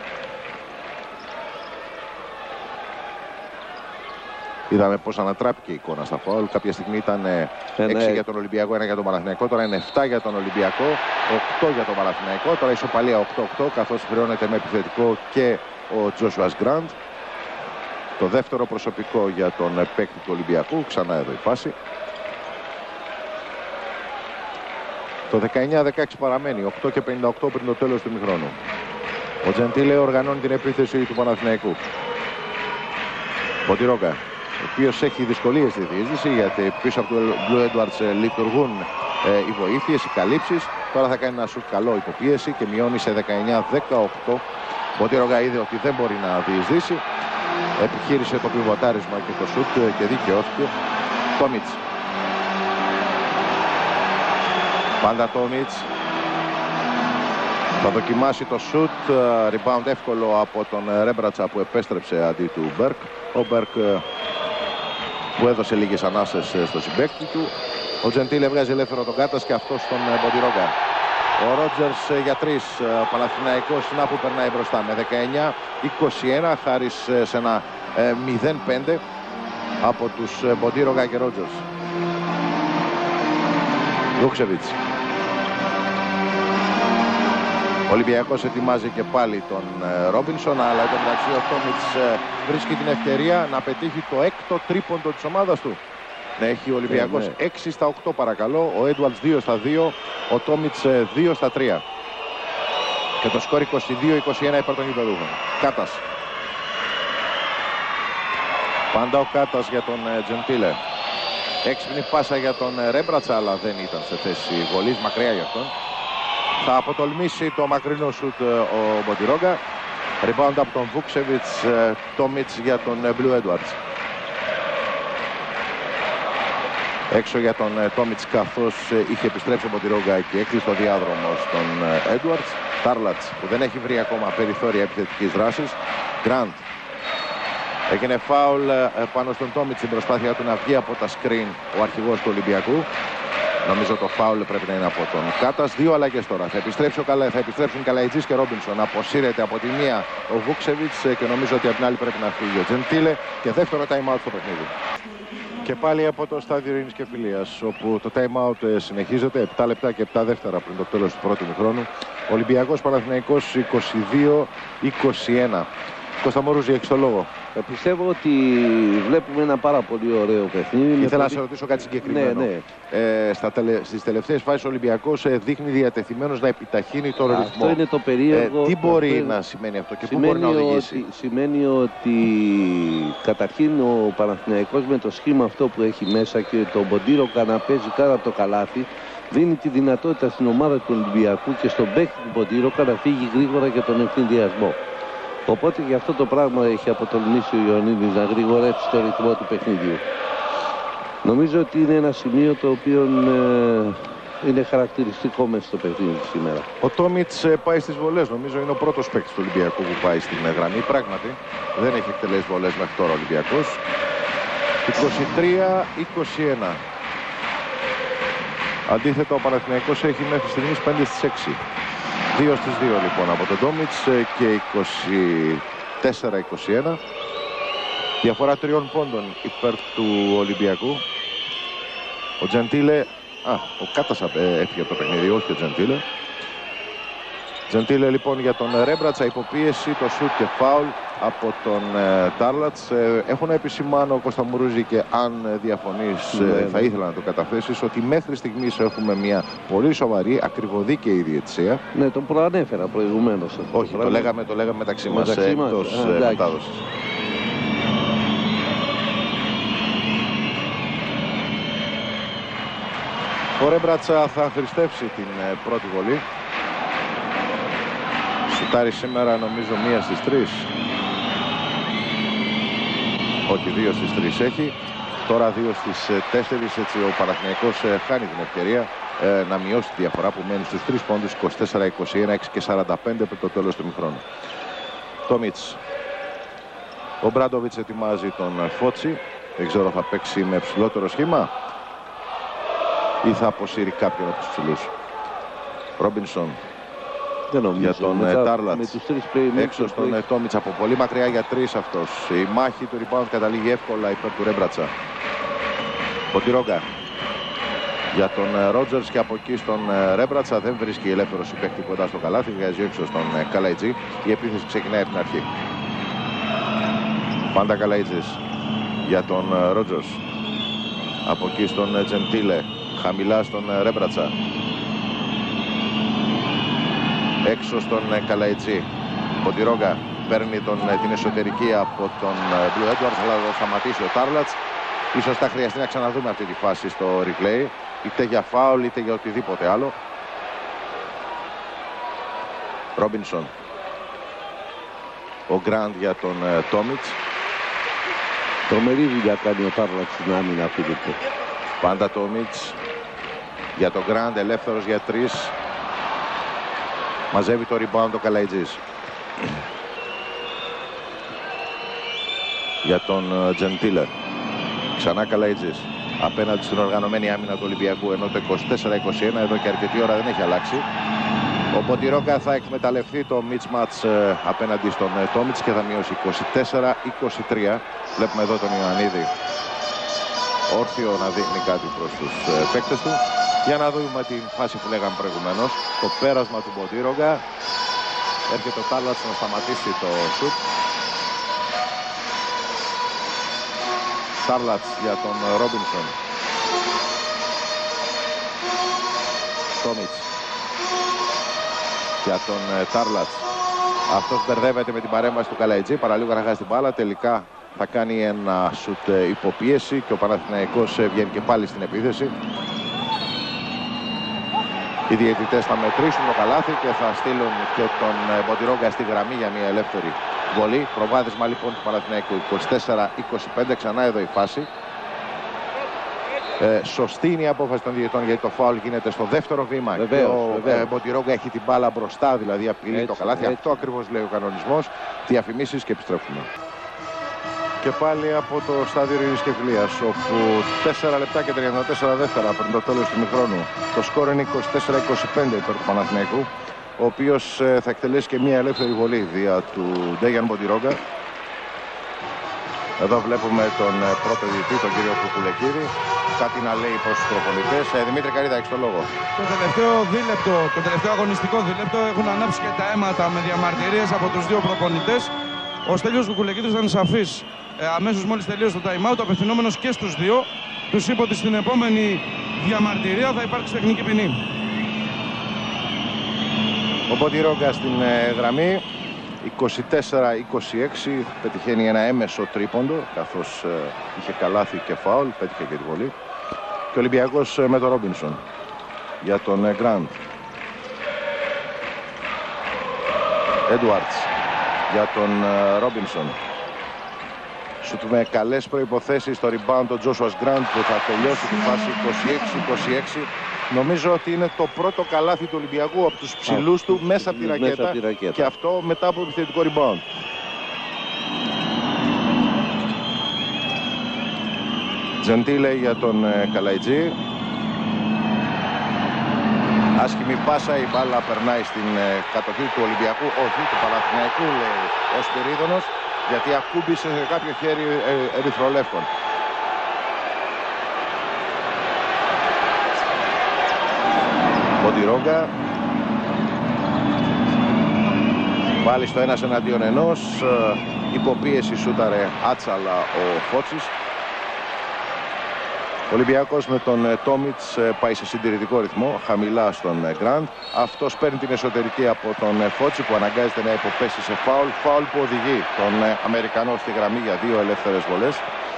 Είδαμε πώς ανατράπηκε η εικόνα στα φάουλ. Κάποια στιγμή ήταν έξι για τον Ολυμπιακό, ένα για τον Παναθηναϊκό. Τώρα είναι επτά για τον Ολυμπιακό, οκτώ για τον Παναθηναϊκό. Τώρα ισοπαλία οκτώ οκτώ, καθώς χρεώνεται με επιθετικό και ο Τζόσουα Γκραντ. Το δεύτερο προσωπικό για τον παίκτη του Ολυμπιακού. Ξανά εδώ η φάση. Το δεκαεννιά δεκαέξι παραμένει, οκτώ και πενήντα οκτώ πριν το τέλος του ημιχρόνου. Ο Τζεντίλε οργανώνει την επίθεση του Παναθηναϊκού. Μποτιρόγκα, ο οποίος έχει δυσκολίες στη διείσδυση, γιατί πίσω από τον Blue Edwards λειτουργούν ε, οι βοήθειες, οι καλύψεις. Τώρα θα κάνει ένα σουτ καλό υποπίεση και μειώνει σε δεκαεννιά δεκαοκτώ. Μποντίρογκα είδε ότι δεν μπορεί να διεισδύσει. Επιχείρησε το πιβοτάρισμα και το σουτ και δικαιώθηκε. Τόμιτς. Πάντα Τόμιτς. Θα δοκιμάσει το σουτ. Rebound εύκολο από τον Ρέμπρατσα που επέστρεψε αντί του Μπέρκ. Ο Μπέρκ που έδωσε λίγες ανάσες στο συμπαίκτη του. Ο Τζεντίλε βγάζει ελεύθερο τον Κάτας και αυτό στον Μποντιρόγκα. Ο Ρότζερς για τρεις. Ο Παναθηναϊκός να που περνάει μπροστά με δεκαεννιά είκοσι ένα χάρη σε ένα μηδέν πέντε από τους Μποντιρόγκα και Ρότζερς. Βούξεβιτς. Ο Ολυμπιακός ετοιμάζει και πάλι τον Ρόμπινσον, αλλά εν τω μεταξύ ο Τόμιτς βρίσκει την ευκαιρία να πετύχει το έκτο τρίποντο της ομάδας του. Να έχει ο Ολυμπιακός yeah, yeah. έξι στα οκτώ παρακαλώ, ο Έντουαρτς δύο στα δύο, ο Τόμιτς δύο στα τρία. Και το σκορ είκοσι δύο είκοσι ένα υπέρ των γηπεδούχων. Κάτας. Πάντα ο Κάτας για τον Τζεντίλε. Έξυπνη πάσα για τον Ρέμπρατσα, αλλά δεν ήταν σε θέση βολής, μακριά για αυτόν. Θα αποτολμήσει το μακρινό σουτ ο Μποντιρόγκα. Rebound από τον Βούξεβιτς, Τόμιτς για τον Μπλου Έντουαρτς. Έξω για τον Τόμιτς, καθώς είχε επιστρέψει ο Μποντιρόγκα και έκλεισε το διάδρομο στον Έντουαρτς. Τάρλατς που δεν έχει βρει ακόμα περιθώρια επιθετικής δράσης. Γκραντ. Έγινε φάουλ πάνω στον Τόμιτς στην προσπάθεια του να βγει από τα σκριν ο αρχηγός του Ολυμπιακού. Νομίζω το φάουλ πρέπει να είναι από τον Κάτας. Δύο αλλαγές τώρα. Θα, επιστρέψει ο Καλα... θα επιστρέψουν Καλαϊτζής και Ρόμπινσον. Αποσύρεται από τη μία ο Βούξεβιτς και νομίζω ότι από την άλλη πρέπει να φύγει ο Τζεντίλε. Και δεύτερο time out στο παιχνίδι. Και πάλι από το στάδιο Ειρήνης και Φιλίας, όπου το time out συνεχίζεται. επτά λεπτά και επτά δεύτερα πριν το τέλος του πρώτου μηχρόνου. Ολυμπιακός Παναθηναϊκός είκοσι δύο είκοσι ένα. Κώστα Μωρούζη, έχεις το λόγο. Ε, πιστεύω ότι βλέπουμε ένα πάρα πολύ ωραίο παιχνίδι. Ήθελα πολύ... να σε ρωτήσω κάτι συγκεκριμένο. Ναι, ναι. Ε, στα τελε... Στις τελευταίες φάσεις ο Ολυμπιακός ε, δείχνει διατεθειμένος να επιταχύνει τον ρυθμό. Αυτό είναι το περίεργο. Ε, τι μπορεί αυτό... να σημαίνει αυτό και πού μπορεί να οδηγήσει. Ότι, σημαίνει ότι καταρχήν ο Παναθηναϊκός με το σχήμα αυτό που έχει μέσα και τον Μποντίρογκα να παίζει κάτω από το καλάθι, δίνει τη δυνατότητα στην ομάδα του Ολυμπιακού και στον παίκτη του Μποντίρογκα να φύγει γρήγορα για τον ευθυνδιασμό. Οπότε για αυτό το πράγμα έχει αποτολμήσει ο Ιωαννίδης να γρηγορέψει το ρυθμό του παιχνιδιού. Νομίζω ότι είναι ένα σημείο το οποίο ε, είναι χαρακτηριστικό μέσα στο παιχνίδι σήμερα. Ο Τόμιτς ε, πάει στις βολές. Νομίζω είναι ο πρώτος παίκτης του Ολυμπιακού που πάει στην ε, γραμμή. Πράγματι δεν έχει εκτελέσει βολές μέχρι τώρα ο Ολυμπιακός. είκοσι τρία είκοσι ένα. Αντίθετα ο Παναθηναϊκός έχει μέχρι στιγμής πέντε στις έξι. δύο στις δύο λοιπόν από τον Τόμιτς και είκοσι τέσσερα είκοσι ένα. Διαφορά τριών πόντων υπέρ του Ολυμπιακού. Ο Τζεντίλε, α, ο Κάτας έφυγε από το παιχνίδι, όχι ο Τζεντίλε. Τζεντίλε λοιπόν για τον Ρέμπρατσα, υποπίεση, το σουτ και φάουλ από τον ε, Τάρλατς. Ε, έχω να επισημάνω, Κώστα Μουρούζη, και αν διαφωνείς ναι, ε, θα ήθελα να το καταθέσεις, ότι μέχρι στιγμής έχουμε μια πολύ σοβαρή, ακριβοδίκαιη διαιτησία. Ναι, τον προανέφερα προηγουμένως. Όχι, το λέγαμε, το λέγαμε μεταξύ, μεταξύ μας, μας εκτός ε, μετάδοσης. Ο Ρέμπρατσα θα χρηστεύσει την ε, πρώτη βολή. Σουτάρει σήμερα νομίζω μία στις τρεις. Όχι, δύο στις τρεις έχει. Τώρα δύο στις τέσσερις. Έτσι ο Παναθηναϊκός χάνει την ευκαιρία ε, να μειώσει τη διαφορά που μένει στους τρεις πόντους. είκοσι τέσσερα είκοσι ένα, έξι και σαράντα πέντε πριν το τέλος του μηχρόνου. Τόμιτς. Ο Μπράντοβιτς ετοιμάζει τον Φότσι. Δεν ξέρω, θα παίξει με ψηλότερο σχήμα ή θα αποσύρει κάποιον από τους ψηλούς. Ρόμπινσον. Δεν νομίζω, για τον μετά, Τάρλατς. Έξω στον play. Τόμιτς από πολύ μακριά για τρεις αυτός. Η μάχη του rebound καταλήγει εύκολα υπέρ του Ρέμπρατσα. Μποντιρόγκα για τον Ρότζερς και από εκεί στον Ρέμπρατσα. Δεν βρίσκει ελεύθερο συμπαίκτη κοντά στο καλάθι. Βγάζει έξω στον Καλαϊτζή. Η επίθεση ξεκινάει από την αρχή. Πάντα Καλαϊτζής για τον Ρότζερς. Από εκεί στον Τζεντίλε. Χαμηλά στον Ρέμπρατσα. Έξω στον Καλαϊτζή. Μποντιρόγκα παίρνει τον, την εσωτερική από τον Μπλου Έντουαρτς, αλλά θα σταματήσει ο Τάρλατς. Ίσως θα χρειαστεί να ξαναδούμε αυτή τη φάση στο replay, είτε για φάουλ είτε για οτιδήποτε άλλο. Ρόμπινσον. Ο Γκραντ για τον Τόμιτς. Τρομερή δουλειά κάνει ο Τάρλατς στην άμυνα, Φίλιππε. Πάντα Τόμιτς για τον Γκραντ, ελεύθερος για τρεις. Μαζεύει το rebound ο Καλαϊτζής. Για τον Τζεντίλε. Ξανά Καλαϊτζής. Απέναντι στην οργανωμένη άμυνα του Ολυμπιακού, ενώ το είκοσι τέσσερα είκοσι ένα εδώ και αρκετή ώρα δεν έχει αλλάξει. Ο Μποντιρόγκα θα εκμεταλλευτεί το mismatch ε, απέναντι στον ε, Τόμιτς και θα μειώσει είκοσι τέσσερα είκοσι τρία. Βλέπουμε εδώ τον Ιωαννίδη όρθιο να δείχνει κάτι προς τους ε, παίκτες του. Για να δούμε την φάση που λέγαμε προηγουμένως. Το πέρασμα του Μποντιρόγκα. Έρχεται ο Τάρλατς να σταματήσει το σουτ. Τάρλατς για τον Ρόμπινσον. Τόμιτς για τον ε, Τάρλατς. Αυτός μπερδεύεται με την παρέμβαση του Καλαϊτζή. Παραλίγο να χάσει την μπάλα. Τελικά θα κάνει ένα σουτ ε, υποπίεση και ο Παναθηναϊκός ε, βγαίνει και πάλι στην επίθεση. Οι διαιτητές θα μετρήσουν το καλάθι και θα στείλουν και τον ε, Μποντιρόγκα στη γραμμή για μια ελεύθερη βολή. Προβάδισμα λοιπόν του Παναθηναϊκού είκοσι τέσσερα είκοσι πέντε. Ξανά εδώ η φάση. Ε, σωστή είναι η απόφαση των διαιτητών, γιατί το φάουλ γίνεται στο δεύτερο βήμα. Βεβαίως, και ο βεβαίως. ε, Μποντιρόγκα έχει την μπάλα μπροστά, δηλαδή απειλεί Έτσι, το καλάθι. έτσι. Αυτό ακριβώς λέει ο κανονισμός. Διαφημίσεις και επιστρέφουμε. Και πάλι από το στάδιο Ειρήνης και Φιλίας, όπου τέσσερα λεπτά και τριάντα τέσσερα δεύτερα πριν το τέλος του ημιχρόνου. Το σκόρ είναι είκοσι τέσσερα είκοσι πέντε υπέρ του Παναθηναϊκού, ο οποίος ε, θα εκτελέσει και μια ελεύθερη βολή δια του Ντέγιαν Μποντιρόγκα. Εδώ βλέπουμε τον ε, πρώτο διαιτητή, τον κύριο Κουκουλεκίδη, κάτι να λέει προς τους προπονητές. Ε, Δημήτρη Καρίδα, έχεις το λόγο. Το τελευταίο δίλεπτο, το τελευταίο αγωνιστικό δίλεπτο έχουν ανάψει και τα αίματα με διαμαρτυρίες από τους δύο προπονητές. Ο Στέλιος Κουκουλεκίδης ήταν σαφής ε, αμέσως μόλις τελείωσε το time out, απευθυνόμενος και στους δύο. Τους είπε ότι στην επόμενη διαμαρτυρία θα υπάρξει τεχνική ποινή. Ο Μποντιρόγκα στην ε, γραμμή. είκοσι τέσσερα είκοσι έξι, πετυχαίνει ένα έμεσο τρίποντο, καθώς ε, είχε καλάθι και φάουλ, πέτυχε και τη βολή. Και ο Ολυμπιακός ε, με τον Ρόμπινσον για τον ε, Γκραντ. Έντουαρτς για τον ε, Ρόμπινσον. Σουτ με καλές προϋποθέσεις στο rebound ο Τζόσουας Γκραντ, που θα τελειώσει τη φάση είκοσι έξι είκοσι έξι. Νομίζω ότι είναι το πρώτο καλάθι του Ολυμπιακού από τους ψηλούς του μέσα από τη ρακέτα, από τη ρακέτα. Και αυτό μετά από επιθετικό rebound. Τζεντίλε για τον ε, Καλαϊτζή. Άσχημη πάσα, η μπάλα περνάει στην ε, κατοχή του Ολυμπιακού, όχι του Παναθηναϊκού, λέει ο Σπυρίδωνος, γιατί ακούμπησε σε κάποιο χέρι ε, ερυθρολεύκων. Μποντιρόγκα. Πάλι στο ένας εναντίον ενός. Υποπίεση σούταρε άτσαλα ο Φώτσης. Ο Ολυμπιακός με τον Τόμιτς πάει σε συντηρητικό ρυθμό, χαμηλά στον Γκραντ. Αυτός παίρνει την εσωτερική από τον Φώτση, που αναγκάζεται να υποπέσει σε φάουλ. Φάουλ που οδηγεί τον Αμερικανό στη γραμμή για δύο ελεύθερες βολές.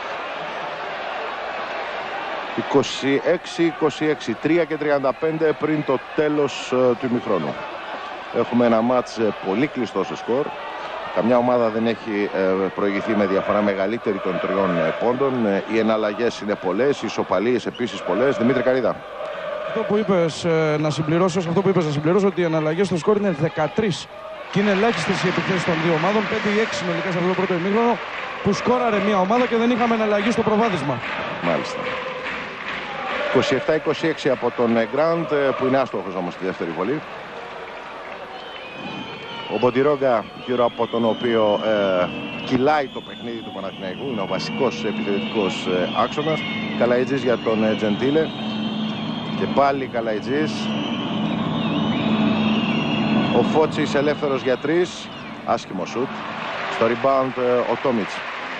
είκοσι έξι είκοσι έξι, τρία και τριάντα πέντε πριν το τέλος uh, του ημιχρόνου. Έχουμε ένα μάτς uh, πολύ κλειστό σε σκορ. Καμιά ομάδα δεν έχει uh, προηγηθεί με διαφορά μεγαλύτερη των τριών uh, πόντων. Uh, οι εναλλαγές είναι πολλές, οι ισοπαλίες επίσης πολλές. Δημήτρη Καρίδα. Αυτό που είπες uh, να συμπληρώσω, αυτό που είπες να συμπληρώσω, ότι οι εναλλαγές στο σκορ είναι δεκατρείς. Και είναι ελάχιστες οι επιθέσεις των δύο ομάδων, πέντε ή έξι συνολικά σε αυτό το πρώτο ημίχρονο, που σκόραρε μια ομάδα και δεν είχαμε εναλλαγή στο προβάδισμα. Μάλιστα. είκοσι επτά είκοσι έξι από τον Γκραντ, που είναι άστοχος όμως στη δεύτερη βολή. Ο Μποντιρόγκα, γύρω από τον οποίο ε, κυλάει το παιχνίδι του Παναθηναϊκού, είναι ο βασικός επιθετικός ε, άξονας. Καλαϊτζής για τον ε, Τζεντίλε. Και πάλι Καλαϊτζής. Ο Φώτσης ελεύθερος για τρεις. Άσχημο σουτ. Στο rebound ε, ο Τόμιτς.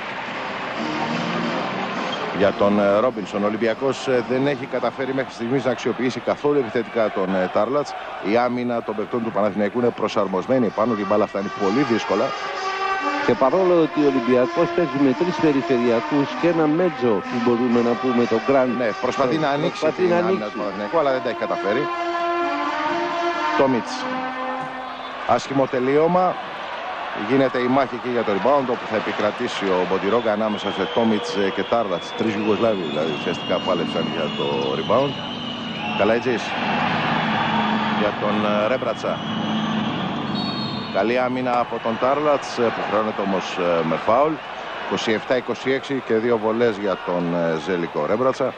Για τον Ρόμπινσον. Ο Ολυμπιακός δεν έχει καταφέρει μέχρι στιγμής να αξιοποιήσει καθόλου επιθετικά τον Τάρλατς. Η άμυνα των παικτών του Παναθηναϊκού είναι προσαρμοσμένη πάνω, την μπάλα φτάνει πολύ δύσκολα. Και παρόλο ότι ο Ολυμπιακός παίζει με τρεις περιφερειακούς και ένα μέτζο που μπορούμε να πούμε το Grand. Ναι, προσπαθεί να ανοίξει προσπαθεί την να άμυνα ανοίξει. του Παναθηναϊκού, αλλά δεν τα έχει καταφέρει. Τόμιτς. Άσχημο τελείωμα. Γίνεται η μάχη εκεί για το rebound, όπου θα επικρατήσει ο Μποντιρόγκα ανάμεσα σε Τόμιτς και Τάρλατς. Τρεις Ιουγκοσλάβοι δηλαδή ουσιαστικά πάλεψαν για το rebound. Καλαϊτζής για τον Ρέμπρατσα. Καλή άμυνα από τον Τάρλατς που χρεώνεται όμως με φάουλ. είκοσι επτά είκοσι έξι και δύο βολές για τον Ζέλικο Ρέμπρατσα.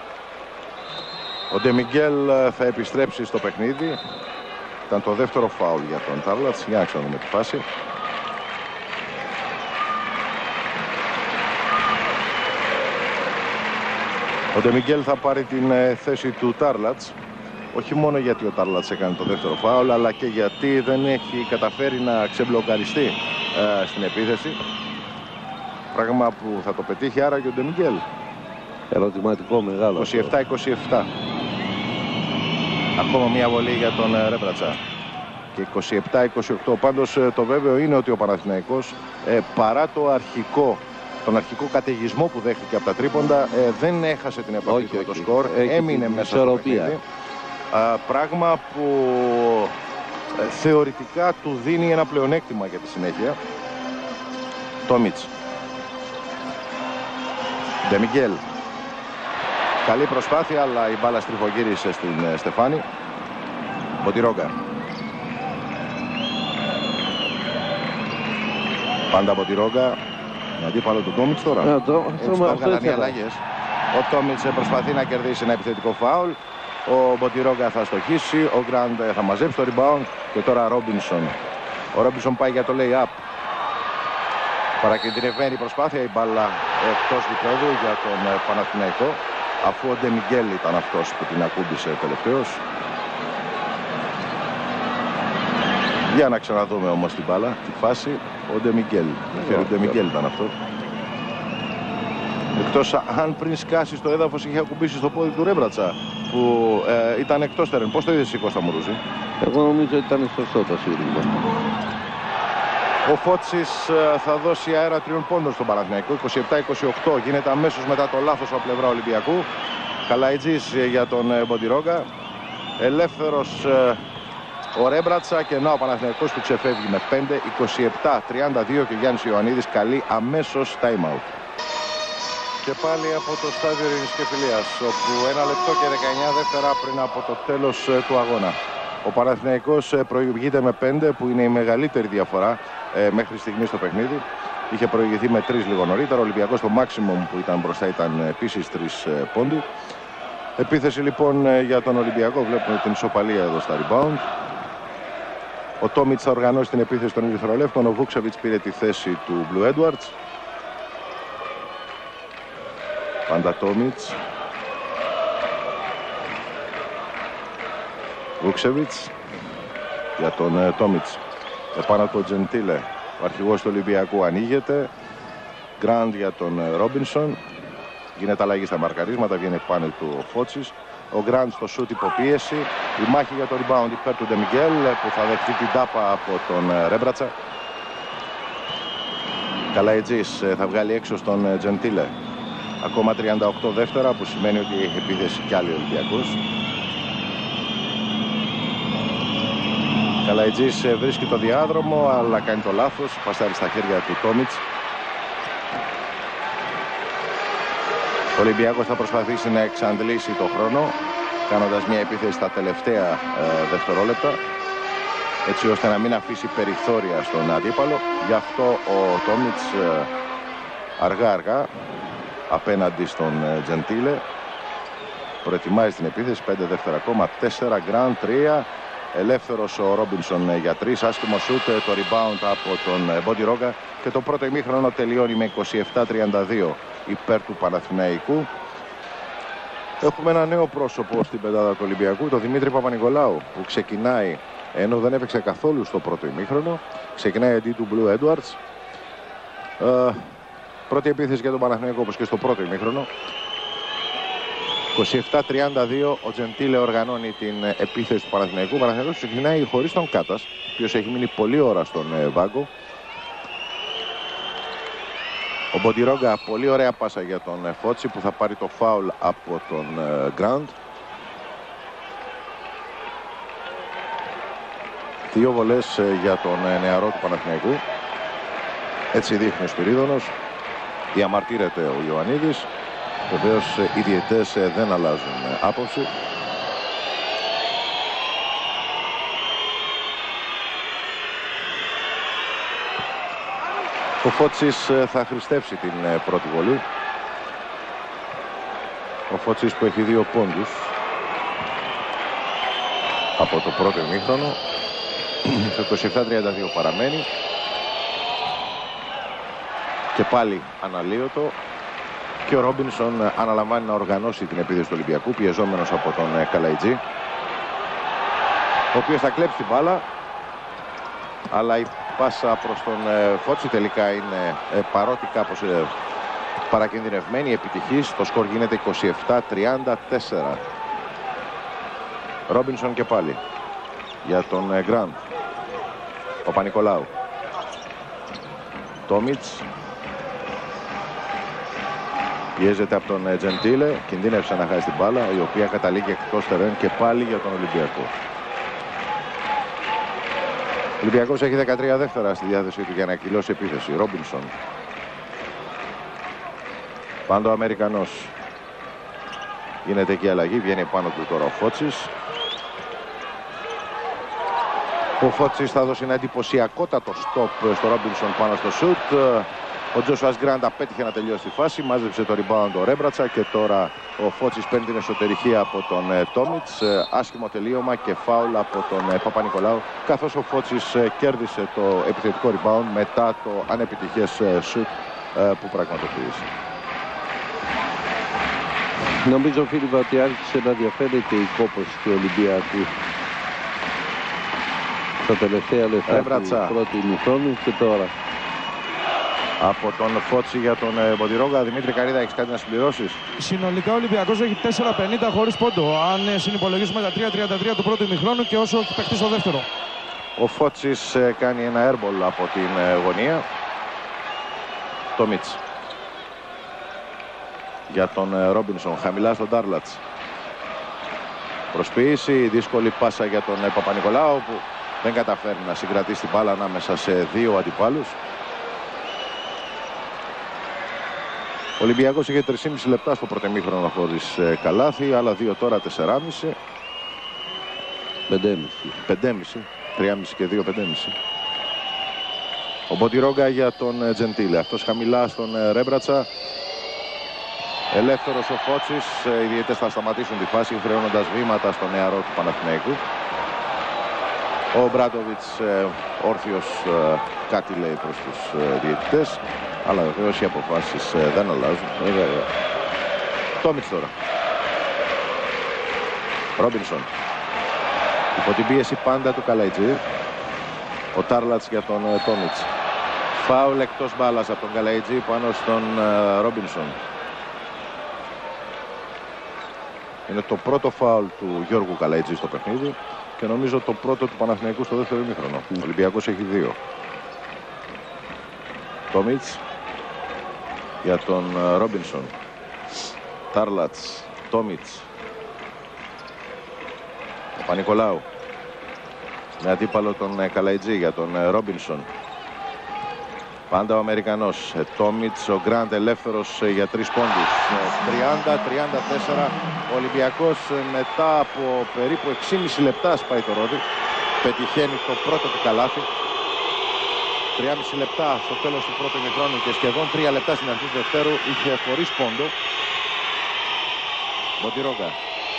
Ο Ντεμιγκέλ θα επιστρέψει στο παιχνίδι. Ήταν το δεύτερο φάουλ για τον Τάρλατς. Για να ξαναδούμε τη φάση. Ο Ντεμιγκέλ θα πάρει την θέση του Τάρλατς. Όχι μόνο γιατί ο Τάρλατς έκανε το δεύτερο φάουλ, αλλά και γιατί δεν έχει καταφέρει να ξεμπλοκαριστεί ε, στην επίθεση. Πράγμα που θα το πετύχει άρα και ο Ντεμιγκέλ. Ερωτηματικό μεγάλο. είκοσι επτά είκοσι επτά. Ακόμα μια βολή για τον Ρέμπρατσα. Και είκοσι επτά είκοσι οκτώ. Πάντως το βέβαιο είναι ότι ο Παναθηναϊκός ε, παρά το αρχικό, τον αρχικό καταιγισμό που δέχτηκε από τα τρίποντα, ε, δεν έχασε την επαφή όχι, με το όχι. σκορ. Έχει Έμεινε μέσα στο παιχνίδι. Α, πράγμα που ε, θεωρητικά του δίνει ένα πλεονέκτημα για τη συνέχεια. Τόμιτς. Ντεμιγκέλ. Καλή προσπάθεια, αλλά η μπάλα στριφογύρισε στην ε, Στεφάνη. Μποντιρόγκα. Πάντα Μποντιρόγκα. Αντίπαλο του Τόμιτς τώρα. Ναι, το, Έτσι τα βγάλαν οι αλλαγές. Ο Τόμιτς προσπαθεί να κερδίσει ένα επιθετικό φάουλ. Ο Μποντιρόγκα θα στοχίσει. Ο Γκραντ θα μαζέψει το rebound. Και τώρα Ρόμπινσον. Ο Ρόμπινσον πάει για το lay-up. Παρακινδυνευμένη προσπάθεια. Η μπάλα εκτός γηπέδου για τον Παναθηναϊκό. Αφού ο Ντεμιγκέλ ήταν αυτός που την ακούμπησε τελευταίος. Για να ξαναδούμε όμως την μπάλα, τη φάση. Ο Ντεμιγκέλ. Ο Ντεμιγκέλ ήταν αυτό. Εκτός αν πριν σκάσει στο έδαφος είχε ακουμπήσει στο πόδι του Ρέμπρατσα που ε, ήταν εκτός τερέν. Πώς το είδες εσύ, Κώστα Μουρούζη? Εγώ νομίζω ότι ήταν σωστό το σύριγμα. Ο Φώτσης ε, θα δώσει αέρα τριών πόντων στον Παναθηναϊκό. είκοσι επτά είκοσι οκτώ. Γίνεται αμέσως μετά το λάθος από πλευρά Ολυμπιακού. Καλαϊτζής για τον ε, Μποντιρόγκα. Ελεύθερος ε, ο Ρέμπρατσα και να ο Παναθηναϊκός του ξεφεύγει με πέντε είκοσι επτά τριάντα δύο και ο Γιάννης Ιωαννίδης καλεί αμέσως time out. Και πάλι από το στάδιο Ειρήνης και Φιλίας, όπου ένα λεπτό και δεκαεννιά δεύτερα πριν από το τέλος του αγώνα. Ο Παναθηναϊκός προηγείται με πέντε, που είναι η μεγαλύτερη διαφορά ε, μέχρι στιγμή στο παιχνίδι. Είχε προηγηθεί με τρεις λίγο νωρίτερα. Ο Ολυμπιακός στο maximum που ήταν μπροστά ήταν επίσης τρεις ε, πόντι. Επίθεση λοιπόν για τον Ολυμπιακό. Βλέπουμε την ισοπαλία εδώ στα rebound. Ο Τόμιτς θα οργανώσει την επίθεση των Ερυθρολεύκων. Ο Βούξεβιτς πήρε τη θέση του Blue Edwards. Πάντα Τόμιτς. Βούξεβιτς για τον ε, Τόμιτς. Επάνω από τον Τζεντίλε. Ο αρχηγός του Ολυμπιακού ανοίγεται. Γκραντ για τον ε, Ρόμπινσον. Γίνεται αλλαγή στα μαρκαρίσματα. Βγαίνει πάνω του ο Φώτσης. Ο Γκραντ στο σούτ υποπίεση. Η μάχη για το rebound υπέρ του Ντεμιγκέλ που θα δεχτεί την τάπα από τον ε, Ρέμπρατσα. Καλαϊτζής ε, θα βγάλει έξω στον ε, Τζεντίλε. Ακόμα τριάντα οκτώ δεύτερα, που σημαίνει ότι έχει επίθεση κι άλλοι Ολυμπιακούς. Καλαϊτζής βρίσκει το διάδρομο, αλλά κάνει το λάθος. Παστάρει στα χέρια του Τόμιτς. Ο Ολυμπιακός θα προσπαθήσει να εξαντλήσει το χρόνο, κάνοντας μια επίθεση στα τελευταία ε, δευτερόλεπτα, έτσι ώστε να μην αφήσει περιθώρια στον αντίπαλο. Γι' αυτό ο Τόμιτς ε, αργά-αργά απέναντι στον Τζεντίλε προετοιμάζει την επίθεση. Πέντε δεύτερα ακόμα. Τέσσερα Γκραντ, τρία. Ελεύθερος ο Ρόμπινσον για τρεις. Άσχημο σούτ, το rebound από τον Μποντιρόγκα. Και το πρώτο ημίχρονο τελειώνει με είκοσι επτά τριάντα δύο υπέρ του Παναθηναϊκού. Έχουμε ένα νέο πρόσωπο στην πεντάδα του Ολυμπιακού, τον Δημήτρη Παπα-Νικολάου, που ξεκινάει, ενώ δεν έπαιξε καθόλου στο πρώτο ημίχρονο, ξεκινάει αντί του Blue Edwards. Uh, Πρώτη επίθεση για τον Παναθηναϊκό, όπως και στο πρώτο ημίχρονο. είκοσι επτά τριάντα δύο, ο Τζεντίλε οργανώνει την επίθεση του Παναθηναϊκού. Ο Παναθηναϊκός ξεκινάει χωρίς τον Κάτας, ο οποίος έχει μείνει πολλή ώρα στον ε, βάγκο. Ο Μποντιρόγκα, πολύ ωραία πάσα για τον Φώτσι που θα πάρει το φάουλ από τον Γκραντ. Δύο βολές για τον νεαρό του Παναθηναϊκού. Έτσι δείχνει ο Σπυρίδωνος. Διαμαρτύρεται ο Ιωαννίδης. Βεβαίως οι διαιτητές δεν αλλάζουν άποψη. Ο Φώτσης θα χρηστεύσει την πρώτη βολή. Ο Φώτσης που έχει δύο πόντους από το πρώτο ημίχρονο. Το είκοσι επτά τριάντα δύο παραμένει. Και πάλι αναλύωτο. Και ο Ρόμπινσον αναλαμβάνει να οργανώσει την επίθεση του Ολυμπιακού, πιεζόμενος από τον Καλαϊτζή, ο οποίος θα κλέψει την μπάλα, αλλά η πάσα προς τον Φώτσι τελικά είναι, παρότι κάπως παρακινδυνευμένη, επιτυχής. Το σκορ γίνεται είκοσι επτά τριάντα τέσσερα. Ρόμπινσον και πάλι για τον Γκραντ. Ο Παπα-Νικολάου. Τόμιτς. Πιέζεται από τον Τζεντίλε. Κινδύνευσε να χάσει την μπάλα, η οποία καταλήγει εκτός τερέν και πάλι για τον Ολυμπιακό. Ο Ολυμπιακός έχει δεκατρία δεύτερα στη διάθεσή του για να κυλώσει επίθεση. Ρόμπινσον. Πάντα ο Αμερικανός. Γίνεται εκεί αλλαγή. Βγαίνει πάνω του τώρα ο Φώτσης. Ο Φώτσης θα δώσει ένα εντυπωσιακότατο στόπ στο Ρόμπινσον πάνω στο σουτ. Ο Τζόσουας Γκραντ απέτυχε να τελειώσει τη φάση. Μάζεψε το rebound ο Ρέμπρατσα και τώρα ο Φώτσης παίρνει την εσωτερική από τον ε, Τόμιτς. Ε, άσχημο τελείωμα και φάουλ από τον ε, Παπα-Νικολάου. Καθώς ο Φώτσης ε, κέρδισε το επιθετικό rebound μετά το ανεπιτυχές ε, σουτ ε, που πραγματοποίησε. Νομίζω, Φίλιππα, ότι άρχισε να διαφέρεται η κόπωση του Ολυμπιακού στα τελευταία λεπτά Ρέμπρατσα. του πρώτου ημιχρόνου και τώρα. Από τον Φώτσι για τον ε, Μποντιρόγκα. Δημήτρη Καρίδα, έχεις κάτι να συμπληρώσεις? Συνολικά ο Ολυμπιακός έχει τέσσερα πενήντα χωρίς πόντο. Αν ε, συνυπολογίσουμε τα τρία τριάντα τρία του πρώτου ημιχρόνου και όσο έχει παιχτεί στο δεύτερο. Ο Φώτσης ε, κάνει ένα airball από την ε, γωνία. Το Μίτς. Για τον ε, Ρόμπινσον. Χαμηλά στον Ντάρλατς. Προσποίηση. Δύσκολη πάσα για τον ε, Παπα-Νικολάου που δεν καταφέρνει να συγκρατήσει την μπάλα ανάμεσα σε δύο αντιπάλους. Ο Ολυμπιακός είχε τρία και μισό λεπτά στο πρώτο ημίχρονο χωρίς ε, καλάθι, άλλα δύο τώρα τέσσερα και μισό. πέντε και μισό. πέντε και μισό. τρία και μισό και δύο, πέντε και μισό. Ο Μποντιρόγκα για τον ε, Τζεντίλε. Αυτός χαμηλά στον ε, Ρέμπρατσα. Ελεύθερος ο Φώτσης. Ε, οι διαιτητές θα σταματήσουν τη φάση χρεώνοντας βήματα στον νεαρό του Παναθηναϊκού. Ο Μπράντοβιτς ε, όρθιος ε, κάτι λέει προς τους ε, διαιτητές. Αλλά βεβαίως οι αποφάσεις ε, δεν αλλάζουν. Ε, Τόμιτς τώρα. Ρόμπινσον. Υπό την πίεση πάντα του Καλαϊτζή. Ο Τάρλατς για τον ε, Τόμιτς. Φάουλ εκτός μπάλας από τον Καλαϊτζή πάνω στον ε, Ρόμπινσον. Είναι το πρώτο φάουλ του Γιώργου Καλαϊτζή στο παιχνίδι και νομίζω το πρώτο του Παναθηναϊκού στο δεύτερο ημίχρονο. Ο Ολυμπιακός έχει δύο. Τόμιτς για τον Ρόμπινσον. Τάρλατς. Τόμιτς. Ο Παπα-Νικολάου με αντίπαλο τον Καλαϊτζή για τον Ρόμπινσον. Πάντα ο Αμερικανός. Τόμιτς, ο Γκραντ ελεύθερος για τρεις πόντους. τριάντα τριάντα τέσσερα. Ο Ολυμπιακός μετά από περίπου έξι και μισό λεπτά σπάει το ρόδι. Πετυχαίνει το πρώτο του καλάθι. τρία και μισό λεπτά στο τέλος του πρώτου ημιχρόνου και σχεδόν τρία λεπτά στην αρχή του δευτέρου είχε χωρίς πόντο. Μποντιρόγκα.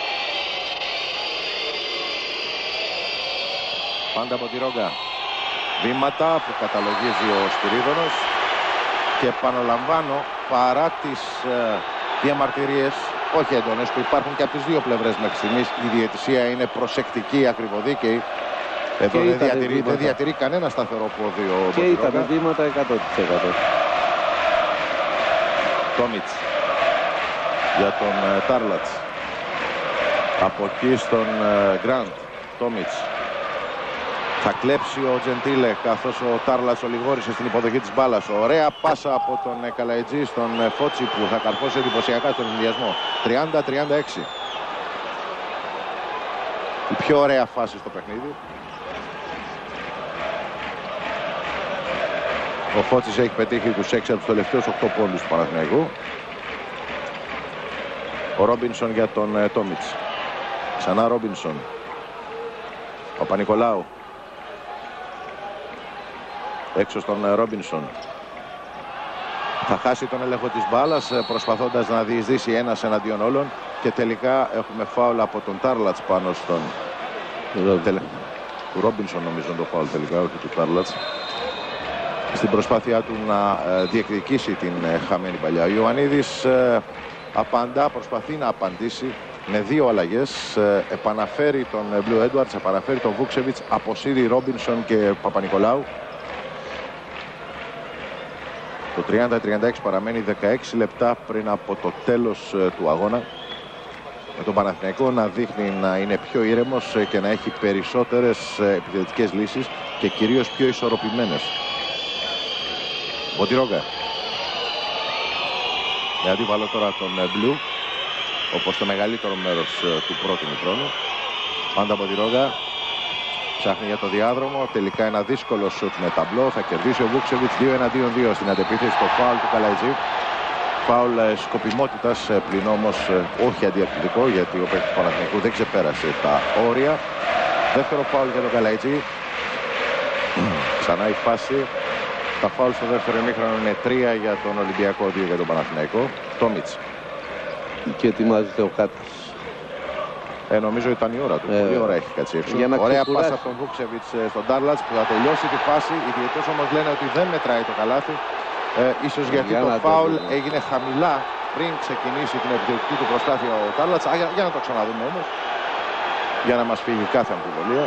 Πάντα Μποντιρόγκα. Βήματα που καταλογίζει ο Σπυρίδωνος και επαναλαμβάνω, παρά τις ε, διαμαρτυρίες, όχι έντονες, που υπάρχουν και από τις δύο πλευρές μέχρι στιγμής, η διαιτησία είναι προσεκτική, ακριβοδίκαιη. Εδώ δεν διατηρεί, δεν διατηρεί κανένα σταθερό πόδι ο Και ήταν βήματα εκατό τοις εκατό. Τόμιτς για τον ε, Τάρλατς. Από εκεί στον ε, Γκραντ. Τόμιτς. Θα κλέψει ο Τζεντίλε καθώς ο Τάρλατς ολιγόρησε στην υποδοχή της μπάλας. Ωραία πάσα από τον Καλαϊτζή στον Φώτσι που θα καρφώσει εντυπωσιακά στον συνδυασμό. τριάντα τριάντα έξι. Η πιο ωραία φάση στο παιχνίδι. Ο Φώτσης έχει πετύχει τους έξι από τους τελευταίους οκτώ πόντους του Παναθηναϊκού. Ο Ρόμπινσον για τον ε, Τόμιτς. Ξανά Ρόμπινσον. Ο Παπα-Νικολάου. Έξω στον ε, Ρόμπινσον. Θα χάσει τον έλεγχο της μπάλας ε, προσπαθώντας να διεισδύσει ένας εναντίον όλων. Και τελικά έχουμε φάουλ από τον Τάρλατς πάνω στον... Τελε... του Ρόμπινσον νομίζω το φάουλ τελικά, όχι του Τάρλατς. Στην προσπάθειά του να ε, διεκδικήσει την ε, χαμένη παλιά. Ο Ιωαννίδης ε, απαντά, προσπαθεί να απαντήσει με δύο αλλαγές. Ε, επαναφέρει τον ε, Blue Edwards, επαναφέρει τον Βούξεβιτς, αποσύρει Ρόμπινσον και Παπα-Νικολάου. Το τριάντα τριάντα έξι παραμένει δεκαέξι λεπτά πριν από το τέλος ε, του αγώνα. Με τον Παναθηναϊκό να δείχνει να είναι πιο ήρεμος ε, και να έχει περισσότερες ε, επιθετικές λύσεις και κυρίως πιο ισορροπημένες. Μποντιρόγκα. Με αντίβαλο τώρα τον Μπλου, όπως το μεγαλύτερο μέρος του πρώτου ημιχρόνου. Πάντα Μποντιρόγκα. Ψάχνει για το διάδρομο. Τελικά ένα δύσκολο σουτ με ταμπλό. Θα κερδίσει ο Βούξεβιτς δύο εναντίον δύο στην αντεπίθεση. Το φάουλ του Καλαϊτζή. Φάουλ σκοπιμότητας, πλην όμως όχι αντιαθλητικό, γιατί ο παίκτης του Παναθηναϊκού δεν ξεπέρασε τα όρια. Δεύτερο φάουλ για τον Καλαϊτζή. Ξανά η φάση. Τα φάουλ στο δεύτερο ημίχρονο είναι τρία για τον Ολυμπιακό, δύο για τον Παναθηναϊκό. Τόμιτς. Και ετοιμάζεται ο Κάτας. Ε, νομίζω ήταν η ώρα του. Ε, Πολύ ώρα έχει κάτσει έξω. Ωραία πάσα από τον Βούξεβιτς στον Τάρλατς που θα τελειώσει τη φάση. Οι διαιτητές όμως λένε ότι δεν μετράει το καλάθι. Ε, ίσως γιατί για το φάουλ το έγινε χαμηλά πριν ξεκινήσει την επιθετική του προσπάθεια ο Τάρλατς. Α, για, για να το ξαναδούμε όμως. Για να μας φύγει κάθε αμφιβολία.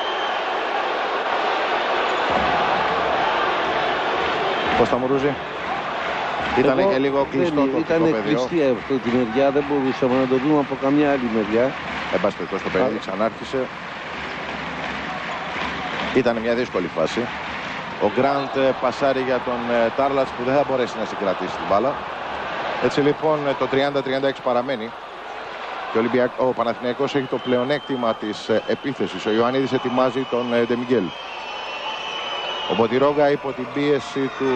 Κώστα Μουρούζη. Ήταν και λίγο κλειστό το Ήταν κλειστή αυτή τη μεριά, δεν μπορούσαμε να το δούμε από καμιά άλλη μεριά. Εν πάση περιπτώσει το παιχνίδι ξανάρχισε. Ήταν μια δύσκολη φάση. Ο Γκραντ πασάρει για τον Τάρλατς που δεν θα μπορέσει να συγκρατήσει την μπάλα. Έτσι λοιπόν το τριάντα τριάντα έξι παραμένει. Και ο, Ολυμπιακ... ο Παναθηναϊκός έχει το πλεονέκτημα της επίθεσης. Ο Ιωαννίδης ετοιμάζει τον Ντεμιγγέλ. Ο Μποντιρόγκα υπό την πίεση του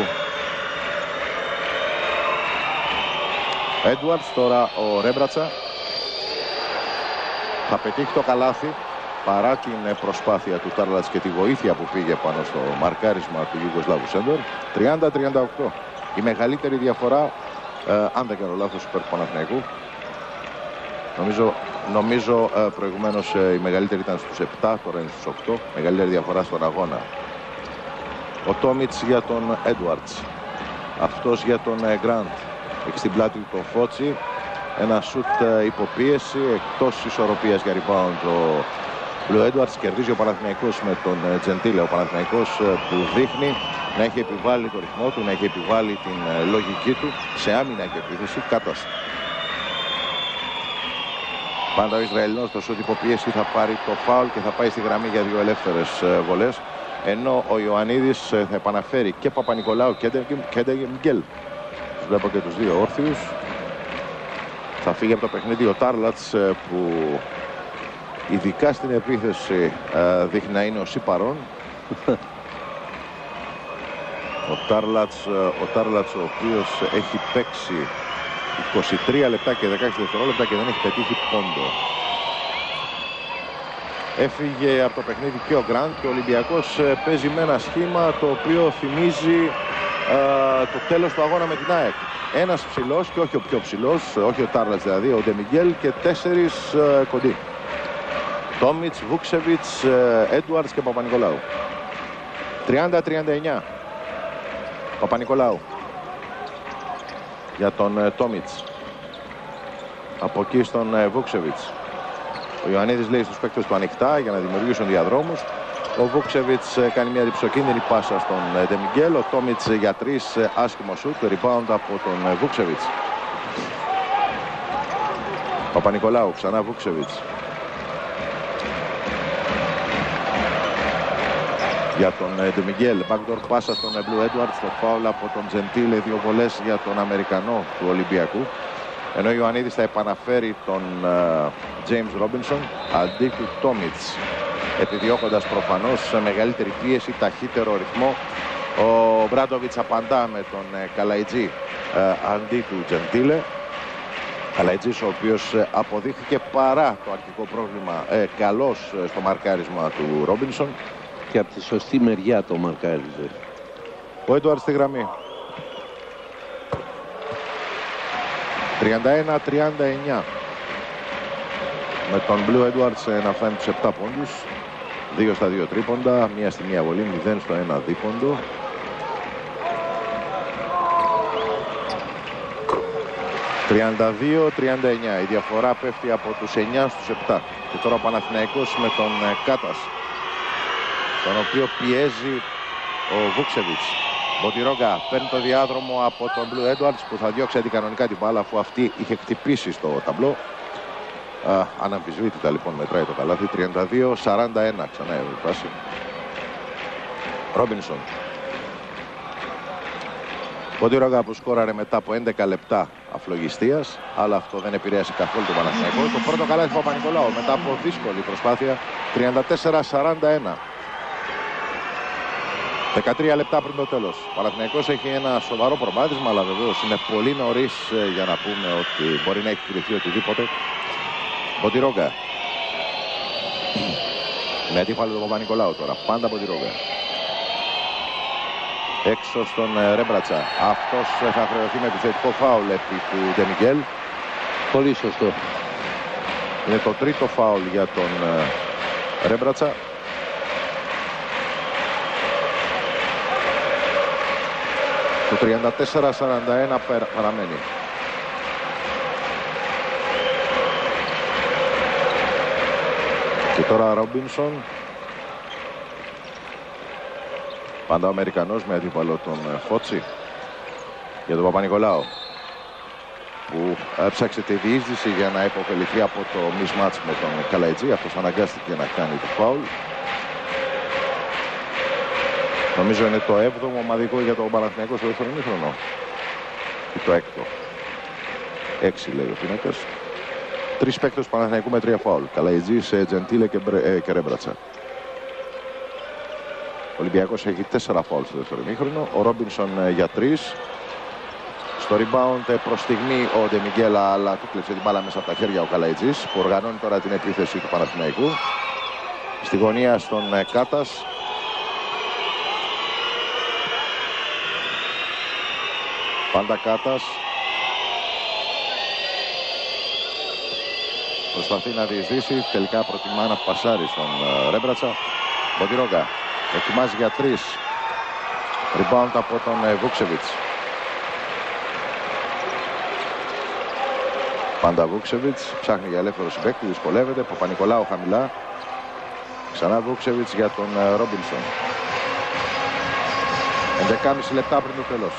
Έντουαρτς. Τώρα ο Ρέμπρατσα θα πετύχει το καλάθι παρά την προσπάθεια του Τάρλατς και τη βοήθεια που πήγε πάνω στο μαρκάρισμα του Ιουγκοσλάβου Σέντορ. τριάντα τριάντα οκτώ. Η μεγαλύτερη διαφορά, ε, αν δεν κάνω λάθος, υπέρ του Παναθηναϊκού. Νομίζω, νομίζω ε, προηγουμένως ε, η μεγαλύτερη ήταν στους επτά, τώρα είναι στους οκτώ. Μεγαλύτερη διαφορά στον αγώνα. Ο Τόμιτς για τον Έντουαρτς. Αυτός για τον Γκραντ. Έχει στην πλάτη του τον Φώτσι. Ένα σουτ υποπίεση εκτός ισορροπίας για rebound ο Blue Edwards. Κερδίζει ο Παναθηναϊκός με τον Τζεντίλε. Ο Παναθηναϊκός που δείχνει να έχει επιβάλει το ρυθμό του, να έχει επιβάλει την λογική του σε άμυνα και επίθεση. Κάτας. Πάντα ο Ισραηλινός το σουτ υποπίεση θα πάρει το φάουλ και θα πάει στη γραμμή για δύο ελεύθερες βολές. Ενώ ο Ιωαννίδης θα επαναφέρει και Παπα-Νικολάου και Ντεμιγγέλ. Βλέπω και τους δύο όρθιους. Θα φύγει από το παιχνίδι ο Τάρλατς που ειδικά στην επίθεση δείχνει να είναι ο Σιπαρών. Ο Τάρλατς, ο Τάρλατς ο οποίος έχει παίξει είκοσι τρία λεπτά και δεκαέξι δευτερόλεπτα και δεν έχει πετύχει πόντο. Έφυγε από το παιχνίδι και ο Γκραντ και ο Ολυμπιακός παίζει με ένα σχήμα το οποίο θυμίζει Uh, το τέλος του αγώνα με την ΑΕΚ. Ένας ψηλός και όχι ο πιο ψηλός, όχι ο Τάρλατς δηλαδή, ο Ντεμιγγέλ και τέσσερις uh, κοντοί. Τόμιτς, Βούξεβιτς, Έντουαρτς uh, και Παπα-Νικολάου. τριάντα τριάντα εννιά. Παπα-Νικολάου για τον uh, Τόμιτς. Από εκεί στον uh, Βούξεβιτς. Ο Ιωαννίδης λέει στους παίκτες του ανοιχτά για να δημιουργήσουν διαδρόμους. Ο Βούξεβιτς κάνει μια διψοκίνδυνη πάσα στον Ντεμιγγέλ. Ο Τόμιτς για τρεις άσχημο σουτ. Rebound από τον Βούξεβιτς. Παπα-Νικολάου, ξανά Βούξεβιτς. για τον Ντε Μιγγέλ. Backdoor πάσα στον Blue Edwards. Το φάουλ από τον Τζεντίλε. Δύο βολές για τον Αμερικανό του Ολυμπιακού. Ενώ ο Ιωαννίδης θα επαναφέρει τον James Robinson αντί του Τόμιτς, επιδιώκοντας προφανώς σε μεγαλύτερη πίεση, ταχύτερο ρυθμό. Ο Μπράντοβιτς απαντά με τον Καλαϊτζή αντί του Τζεντίλε. Καλαϊτζής, ο οποίος αποδείχθηκε παρά το αρχικό πρόβλημα ε, καλός στο μαρκάρισμα του Ρόμπινσον. Και από τη σωστή μεριά το μαρκάριζε. Ο Έντουαρτς στη γραμμή. τριάντα ένα τριάντα εννιά. Με τον Blue Edwards να φτάνει τους επτά πόντους. δύο στα δύο τρίποντα, μία στη μία βολή, μηδέν στο ένα δίποντο. τριάντα δύο τριάντα εννιά. Η διαφορά πέφτει από τους εννιά στους επτά. Και τώρα ο Παναθηναϊκός με τον Κάτας, τον οποίο πιέζει ο Βούξεβιτς. Μποτιρόγκα παίρνει το διάδρομο από τον Blue Edwards, που θα διώξει αντικανονικά την μπάλα, αφού αυτή είχε χτυπήσει στο ταμπλό. Α, αναμφισβήτητα λοιπόν μετράει το καλάθι. τριάντα δύο σαράντα ένα ξανά η βάση. Ρόμπινσον. Μποτιρόγκα που σκόραρε μετά από έντεκα λεπτά αφλογιστίας, αλλά αυτό δεν επηρέασε καθόλου το Παναθηναϊκό. Το πρώτο καλάθι του Παπα-Νικολάου μετά από δύσκολη προσπάθεια. τριάντα τέσσερα σαράντα ένα. δεκατρία λεπτά πριν το τέλος. Ο Παναθηναϊκός έχει ένα σοβαρό προβάδισμα, αλλά βεβαίως είναι πολύ νωρίς για να πούμε ότι μπορεί να έχει κρυφθεί οτιδήποτε. Μποτιρόγκα. Με αντίπαλο τον Παπα-Νικολάου τώρα. Πάντα Μποτιρόγκα. Έξω στον Ρέμπρατσα. Αυτός θα χρεωθεί με επιθετικό φάουλ επί του Ντε Μιγγέλ. Πολύ σωστό. Είναι το τρίτο φάουλ για τον Ρέμπρατσα. Το τριάντα τέσσερα σαράντα ένα παραμένει. Και τώρα Ρόμπινσον. Πάντα ο Αμερικανός με αντίπαλο τον Φότσι. Για τον Παπα-Νικολάου, που έψαξε τη διείσδυση για να υποφεληθεί από το mismatch με τον Καλαϊτζή. Αυτός αναγκάστηκε να κάνει το φάουλ. Νομίζω είναι το έβδομο ομαδικό για τον Παναθηναϊκό στο δεύτερο ημίχρονο. Ή το έκτο. Έξι λέει ο πίνακας. Τρεις παίκτες του Παναθηναϊκού με τρία φάουλ. Καλαϊτζής, Τζεντίλε και, ε, και Ρέμπρατσα. Ο Ολυμπιακός έχει τέσσερα φάουλ στο δεύτερο ημίχρονο. Ο Ρόμπινσον για τρεις. Στο rebound προς στιγμή ο Ντε Μιγγέλ, αλλά του κλέψε την μπάλα μέσα από τα χέρια ο Καλαϊτζής, που οργανώνει τώρα την επίθεση του Παναθηναϊκού. Στη γωνία στον Κάτας. Πάντα Κάτας. Προσπαθεί να διεισδύσει, τελικά προτιμά να πασάρει στον Ρέμπρατσα. Μποτιρόγκα ετοιμάζει για τρεις. Rebound από τον Βούξεβιτς. Πάντα Βούξεβιτς, ψάχνει για ελεύθερο συμπαίκτη, δυσκολεύεται. Παπα-Νικολάου χαμηλά. Ξανά Βούξεβιτς για τον Ρόμπινσον. έντεκα και μισό λεπτά πριν το τέλος.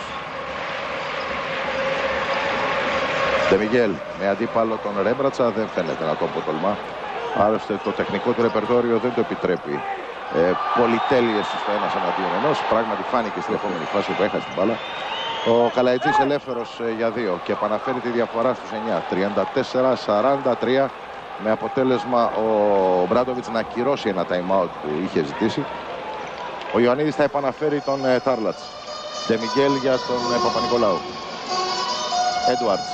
Ντε Μιγγέλ με αντίπαλο τον Ρέμπρατσα, δεν φαίνεται να το αποτολμά. Άλλωστε το τεχνικό του ρεπερτόριο δεν το επιτρέπει. Ε, πολυτέλειες στο ένας εναντίον ενός. Πράγματι φάνηκε στην επόμενη φάση που έχασε την μπάλα. Ο Καλαϊτζής ελεύθερος ε, για δύο και επαναφέρει τη διαφορά στους εννιά. τριάντα τέσσερα σαράντα τρία, με αποτέλεσμα ο Μπράντοβιτς να ακυρώσει ένα time out που είχε ζητήσει. Ο Ιωαννίδης θα επαναφέρει τον ε, Τάρλατς. Ντε Μιγγέλ για τον ε, Παπα-Νικολάου. Έντουαρτς.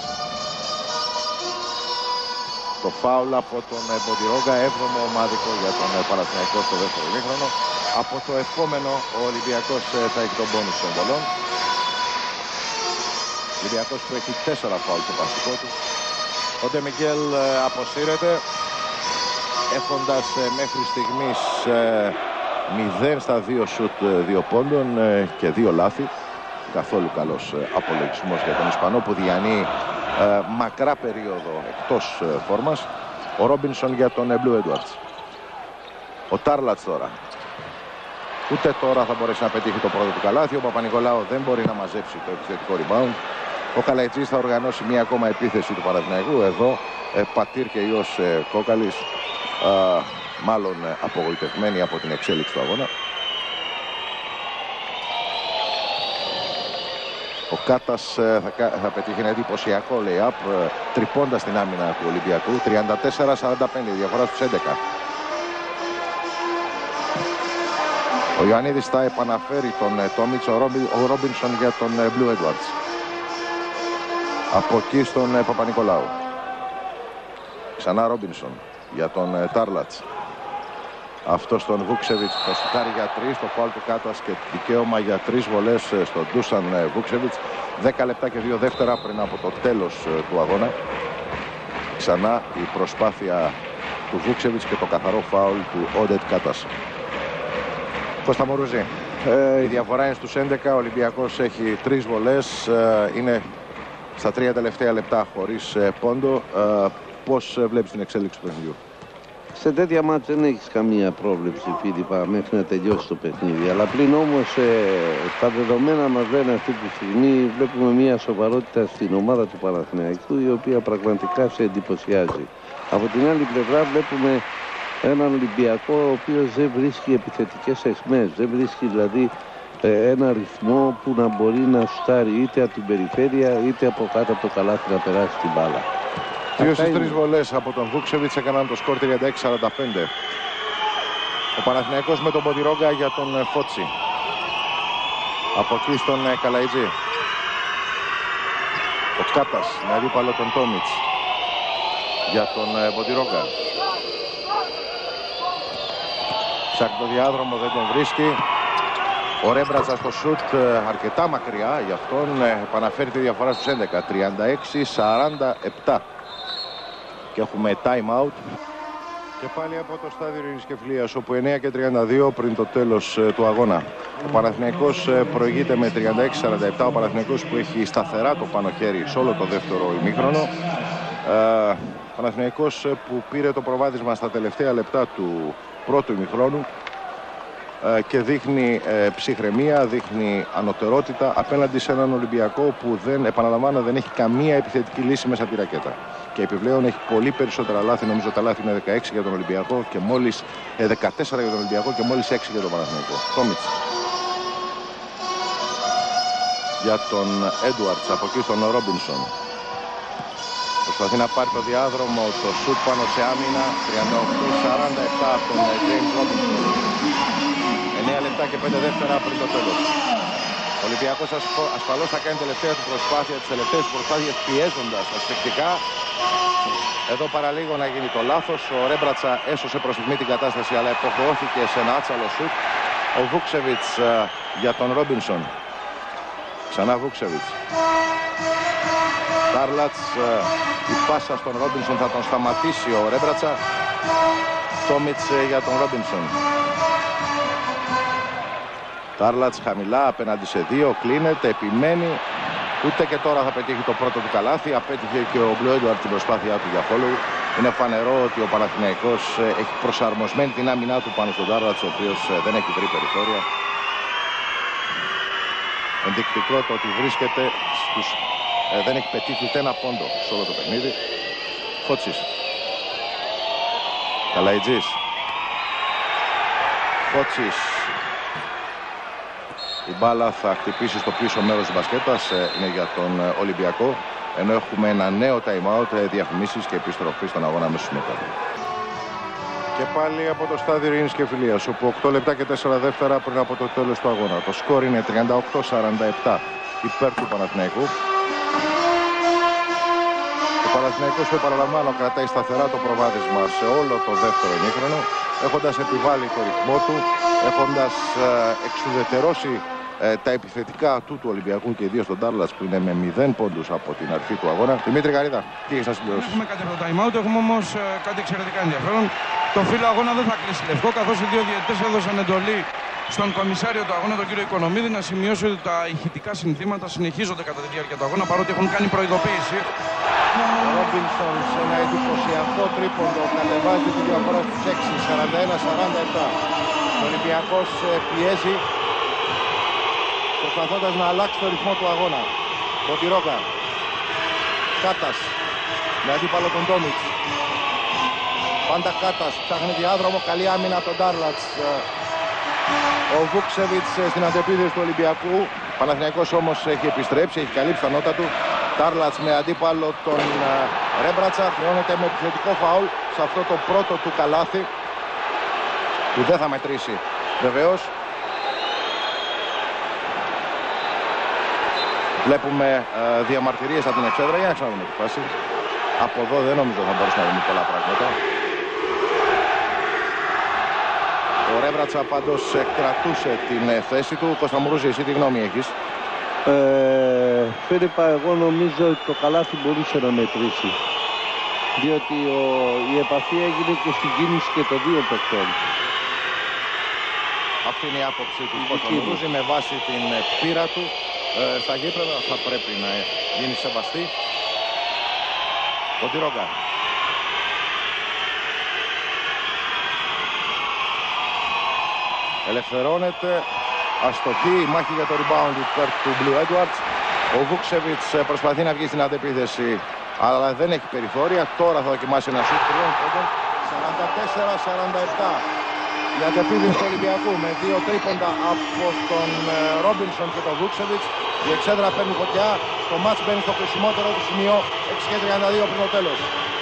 Το φάουλ από τον Μποτιρόγκα, έβδομο ομάδικο για τον Παναθηναϊκό στο δεύτερο ημίχρονο. Από το επόμενο ο Ολυμπιακός θα έχει τον πόνους των βολών. Ο Ολυμπιακός που έχει τέσσερα φάουλ στο παστικό του. Ο Ντε Μιγγέλ αποσύρεται, έχοντας μέχρι στιγμής μηδέν στα δύο σουτ δύο πόντων και δύο λάθη. Καθόλου καλός απολογισμός για τον Ισπανό, που διανύει Ε, μακρά περίοδο εκτός ε, φόρμας. Ο Ρόμπινσον για τον ε, Blue Edwards. Ο Τάρλατς τώρα. Ούτε τώρα θα μπορέσει να πετύχει το πρώτο του καλάθι. Ο Παπα-Νικολάου δεν μπορεί να μαζέψει το επιθετικό rebound. Ο Καλαϊτζής θα οργανώσει μία ακόμα επίθεση του Παναθηναϊκού. Εδώ ε, Πατήρ και Ιως ε, Κόκαλης, ε, μάλλον ε, απογοητευμένοι από την εξέλιξη του αγώνα. Ο Κάτας θα, θα πετύχει ένα εντυπωσιακό lay-up, τρυπώντας την άμυνα του Ολυμπιακού. τριάντα τέσσερα σαράντα πέντε, διαφορά στους έντεκα. Ο Ιωαννίδης θα επαναφέρει τον Τόμιτς, ο, Ρόμπι, ο Ρόμπινσον για τον Blue Edwards. Από εκεί στον Παπα-Νικολάου. Ξανά Ρόμπινσον για τον Τάρλατς. Αυτό στον Βούξεβιτς θα σουτάρει για τρεις, το φάουλ του Κάτας και δικαίωμα για τρεις βολές στον Ντούσαν Βούξεβιτς. δέκα λεπτά και δύο δεύτερα πριν από το τέλος του αγώνα. Ξανά η προσπάθεια του Βούξεβιτς και το καθαρό φάουλ του Όντετ Κάτας. Κώστα Μωρούζη, ε, η διαφορά είναι στους έντεκα, ο Ολυμπιακός έχει τρεις βολές, ε, είναι στα τρία τελευταία λεπτά χωρίς ε, πόντο. Ε, πώς βλέπεις την εξέλιξη του παιχνιδιού? Σε τέτοια μάτια δεν έχεις καμία πρόβλεψη, Φίλιππα, μέχρι να τελειώσει το παιχνίδι. Αλλά πλην όμως ε, τα δεδομένα μας λένε αυτή τη στιγμή, βλέπουμε μια σοβαρότητα στην ομάδα του Παναθηναϊκού, η οποία πραγματικά σε εντυπωσιάζει. Από την άλλη πλευρά βλέπουμε έναν Ολυμπιακό ο οποίος δεν βρίσκει επιθετικές αιχμές, δεν βρίσκει δηλαδή ε, ένα ρυθμό που να μπορεί να σουτάρει είτε από την περιφέρεια είτε από κάτω από το καλάθι να περάσει την μπάλα. Δύο στις τρεις βολές από τον Βούξεβιτς έκαναν το σκορ τριάντα έξι σαράντα πέντε. Ο Παναθηναϊκός με τον Ποντιρόγκα για τον Φώτσι. Από εκεί στον Καλαϊτζή. Ο Κάτας με αντίπαλο τον Τόμιτς για τον Ποντιρόγκα. Ψάχνει το διάδρομο, δεν τον βρίσκει. Ο Ρέμπρατσα στο σουτ αρκετά μακριά, γι' αυτόν επαναφέρει τη διαφορά στους έντεκα. τριάντα έξι σαράντα επτά. Και έχουμε time out. Και πάλι από το στάδιο Ειρήνης και Φιλίας, όπου εννέα και τριάντα δύο πριν το τέλος του αγώνα. Ο Παναθηναϊκός προηγείται με τριάντα έξι σαράντα επτά. Ο Παναθηναϊκός που έχει σταθερά το πάνω χέρι σε όλο το δεύτερο ημίχρονο. Ο Παναθηναϊκός που πήρε το προβάδισμα στα τελευταία λεπτά του πρώτου ημιχρόνου και δείχνει ε, ψυχραιμία, δείχνει ανωτερότητα απέναντι σε έναν Ολυμπιακό που δεν, επαναλαμβάνω, δεν έχει καμία επιθετική λύση μέσα από τη ρακέτα. Και επιπλέον έχει πολύ περισσότερα λάθη, νομίζω τα λάθη είναι δεκαέξι για τον Ολυμπιακό και μόλις ε, δεκατέσσερα για τον Ολυμπιακό και μόλις έξι για τον Παναθηναϊκό. Τόμιτς. Για τον Έντουαρτς, από εκεί στον Ρόμπινσον. Προσπαθεί να πάρει το διάδρομο, το σουτ πάνω σε άμυνα, τριάντα οκτώ σαράντα επτά από τον James Robinson. εννέα λεπτά και πέντε δεύτερα πριν το τέλος. Ο Ολυμπιακός ασφαλώς θα κάνει τελευταία του προσπάθεια, τις τελευταίες προσπάθειες πιέζοντας ασφυκτικά. Εδώ παραλίγο να γίνει το λάθος. Ο Ρέμπρατσα έσωσε προς στιγμή την κατάσταση, αλλά υποχρεώθηκε σε ένα άτσαλο σουτ. Ο Βούξεβιτς για τον Ρόμπινσον. Ξανά Βούξεβιτς. Τάρλατς, η πάσα στον Ρόμπινσον θα τον σταματήσει ο Ρέμπρατσα. Τόμιτς για τον Ρόμπινσον. Τάρλατς χαμηλά απέναντι σε δύο, κλείνεται, επιμένει. Ούτε και τώρα θα πετύχει το πρώτο του καλάθι. Απέτυχε και ο Blue Edwards την προσπάθειά του για follow. Είναι φανερό ότι ο Παναθηναϊκός έχει προσαρμοσμένη την άμυνά του πάνω στον Τάρλατς, ο οποίος δεν έχει βρει περιθώρια. Ενδεικτικό το ότι βρίσκεται στους... Ε, δεν έχει πετύχει ούτε ένα πόντο σε όλο το παιχνίδι. Φώτσης. Καλαϊτζής. Φώτσης. Η μπάλα θα χτυπήσει στο πίσω μέρος της μπασκέτας, είναι για τον Ολυμπιακό, ενώ έχουμε ένα νέο time out, διαφημίσεις και επιστροφή στον αγώνα αμέσως μετά. Και πάλι από το στάδιο Ειρήνης και Φιλίας, όπου οκτώ λεπτά και τέσσερα δεύτερα πριν από το τέλος του αγώνα. Το σκορ είναι τριάντα οκτώ σαράντα επτά υπέρ του Παναθηναϊκού. Ο Παναθηναϊκός, το επαναλαμβάνω, κρατάει σταθερά το προβάδισμα σε όλο το δεύτερο ημίχρονο, έχοντας επιβάλει το ρυθμό του, έχοντας ε, εξουδετερώσει ε, τα επιθετικά του του Ολυμπιακού και ιδίως τον Τάρλατς που είναι με μηδέν πόντους από την αρχή του αγώνα. Δημήτρη Γαρίδα, τι έχεις να συμπληρώσεις? Έχουμε κάτι από το time out, έχουμε όμως ε, κάτι εξαιρετικά ενδιαφέρον. Το φύλλο αγώνα δεν θα κλείσει λευκό, καθώς οι δύο διαιτητές έδωσαν εντολή στον κομισάριο του αγώνα, τον κύριο Οικονομίδη, να σημειώσει ότι τα ηχητικά συνθήματα συνεχίζονται κατά τη διάρκεια του αγώνα, παρότι έχουν κάνει προειδοποίηση. Ο Ρόμπινσον σε ένα εντυπωσιακό τρίποντο κατεβάζει τη διαφορά στους έξι, σαράντα ένα σαράντα επτά. Ο Ολυμπιακός πιέζει προσπαθώντας να αλλάξει το ρυθμό του αγώνα. Ποντιρόγκα. Κάτας με αντίπαλο τον Τόμιτς. Πάντα Κάτας, ψάχνει διάδρομο, καλή άμυνα από τον Τάρλατς. Ο Βούξεβιτς στην αντεπίθεση του Ολυμπιακού Παναθηναϊκός όμως έχει επιστρέψει, έχει καλύψει τα νότα του. Τάρλατς με αντίπαλο τον Ρέμπρατσα. Χρεώνεται με επιθετικό φαουλ σε αυτό το πρώτο του καλάθι, που δεν θα μετρήσει βεβαίως. Βλέπουμε ε, διαμαρτυρίες από την εξέδρα. Για να ξαναδούμε τη φάση. Από εδώ δεν νομίζω θα μπορούσαμε να δούμε πολλά πράγματα. Ο Ρέμπρατσα πάντως ε, κρατούσε την ε, θέση του. Κώστα Μουρούζη, εσύ τι γνώμη έχεις? Ε, Φίλιππα, εγώ νομίζω ότι το καλάθι μπορούσε να μετρήσει. Διότι ο, η επαφή έγινε και στην κίνηση και των δύο παιχτών. Αυτή είναι η άποψη του Κώστα Μουρούζη με βάση την ε, πείρα του. Ε, στα γήπεδα θα πρέπει να γίνει σεβαστή. Ο Τιρόγκα. Ελευθερώνεται. Αστοχή η μάχη για το rebound υπέρ του Blue Edwards. Ο Βούξεβιτς προσπαθεί να βγει στην αντεπίθεση, αλλά δεν έχει περιθώρια. Τώρα θα δοκιμάσει ένα σουτ τριών πόντων. σαράντα τέσσερα σαράντα επτά. Η αντεπίθεση του Ολυμπιακού με δύο τρίποντα από τον Ρόμπινσον και τον Βούξεβιτς. Η εξέδρα παίρνει φωτιά. Το μάτς μπαίνει στο κρίσιμότερο του σημείο. έξι και τριάντα δύο πριν το τέλος.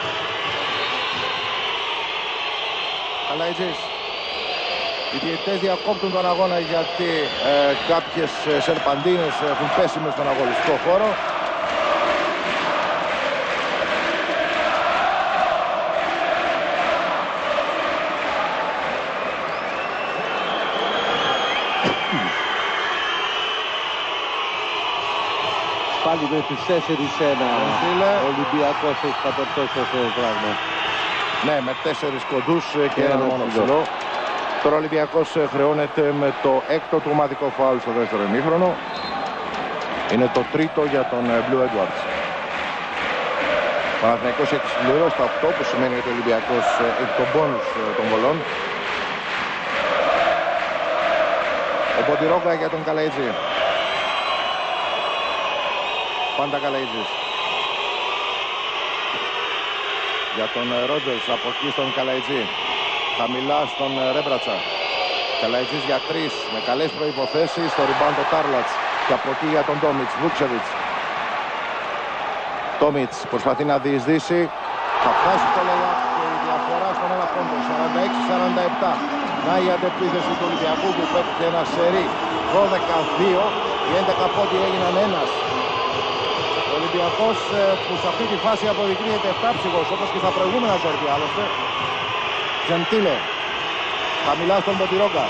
Καλαϊτζής. Οι διαιτητές διακόπτουν τον αγώνα γιατί ε, κάποιες ε, σερπαντίνες έχουν πέσει μες στον αγωνιστικό χώρο. Πάλι με τους τέσσερις ένα ο Ολυμπιακός έχει κατορθώσει αυτό το πράγμα. Ναι, με τέσσερις κοντούς και ένα μόνο ψηλό. Τώρα ο Ολυμπιακός χρεώνεται με το έκτο του ομαδικό φάουλ στο δεύτερο ημίχρονο. Είναι το τρίτο για τον Blue Edwards. Ο Παναθηναϊκός έχει συμπληρώσει τα οκτώ, που σημαίνει ότι ο Ολυμπιακός έχει τον πόνους των βολών. Ο Μποντιρόγκα για τον Καλαϊτζή. Πάντα Καλαϊτζής. Για τον Ρότζερς, από εκεί στον Καλαϊτζή. Χαμηλά στον Ρέμπρατσα. Καλαϊτζής για τρεις με καλές προϋποθέσεις. Στο rebound ο Τάρλατς. Και από εκεί για τον Τόμιτς. Βούξεβιτς. Τόμιτς προσπαθεί να διεισδύσει. Θα φτάσει το λέγα και η διαφορά στον ένα πόντο. σαράντα έξι σαράντα επτά. Να η αντεπίθεση του Ολυμπιακού που πέτυχε ένα σερί δώδεκα δύο. Οι έντεκα πόντοι έγιναν ένας. Ο Ολυμπιακός που σε αυτή τη φάση αποδεικνύεται εφτάψυχος, όπως και στα προηγούμενα ζόρια άλλωστε. Τζεντίλε. Χαμηλά στον Μποντιρόγκα.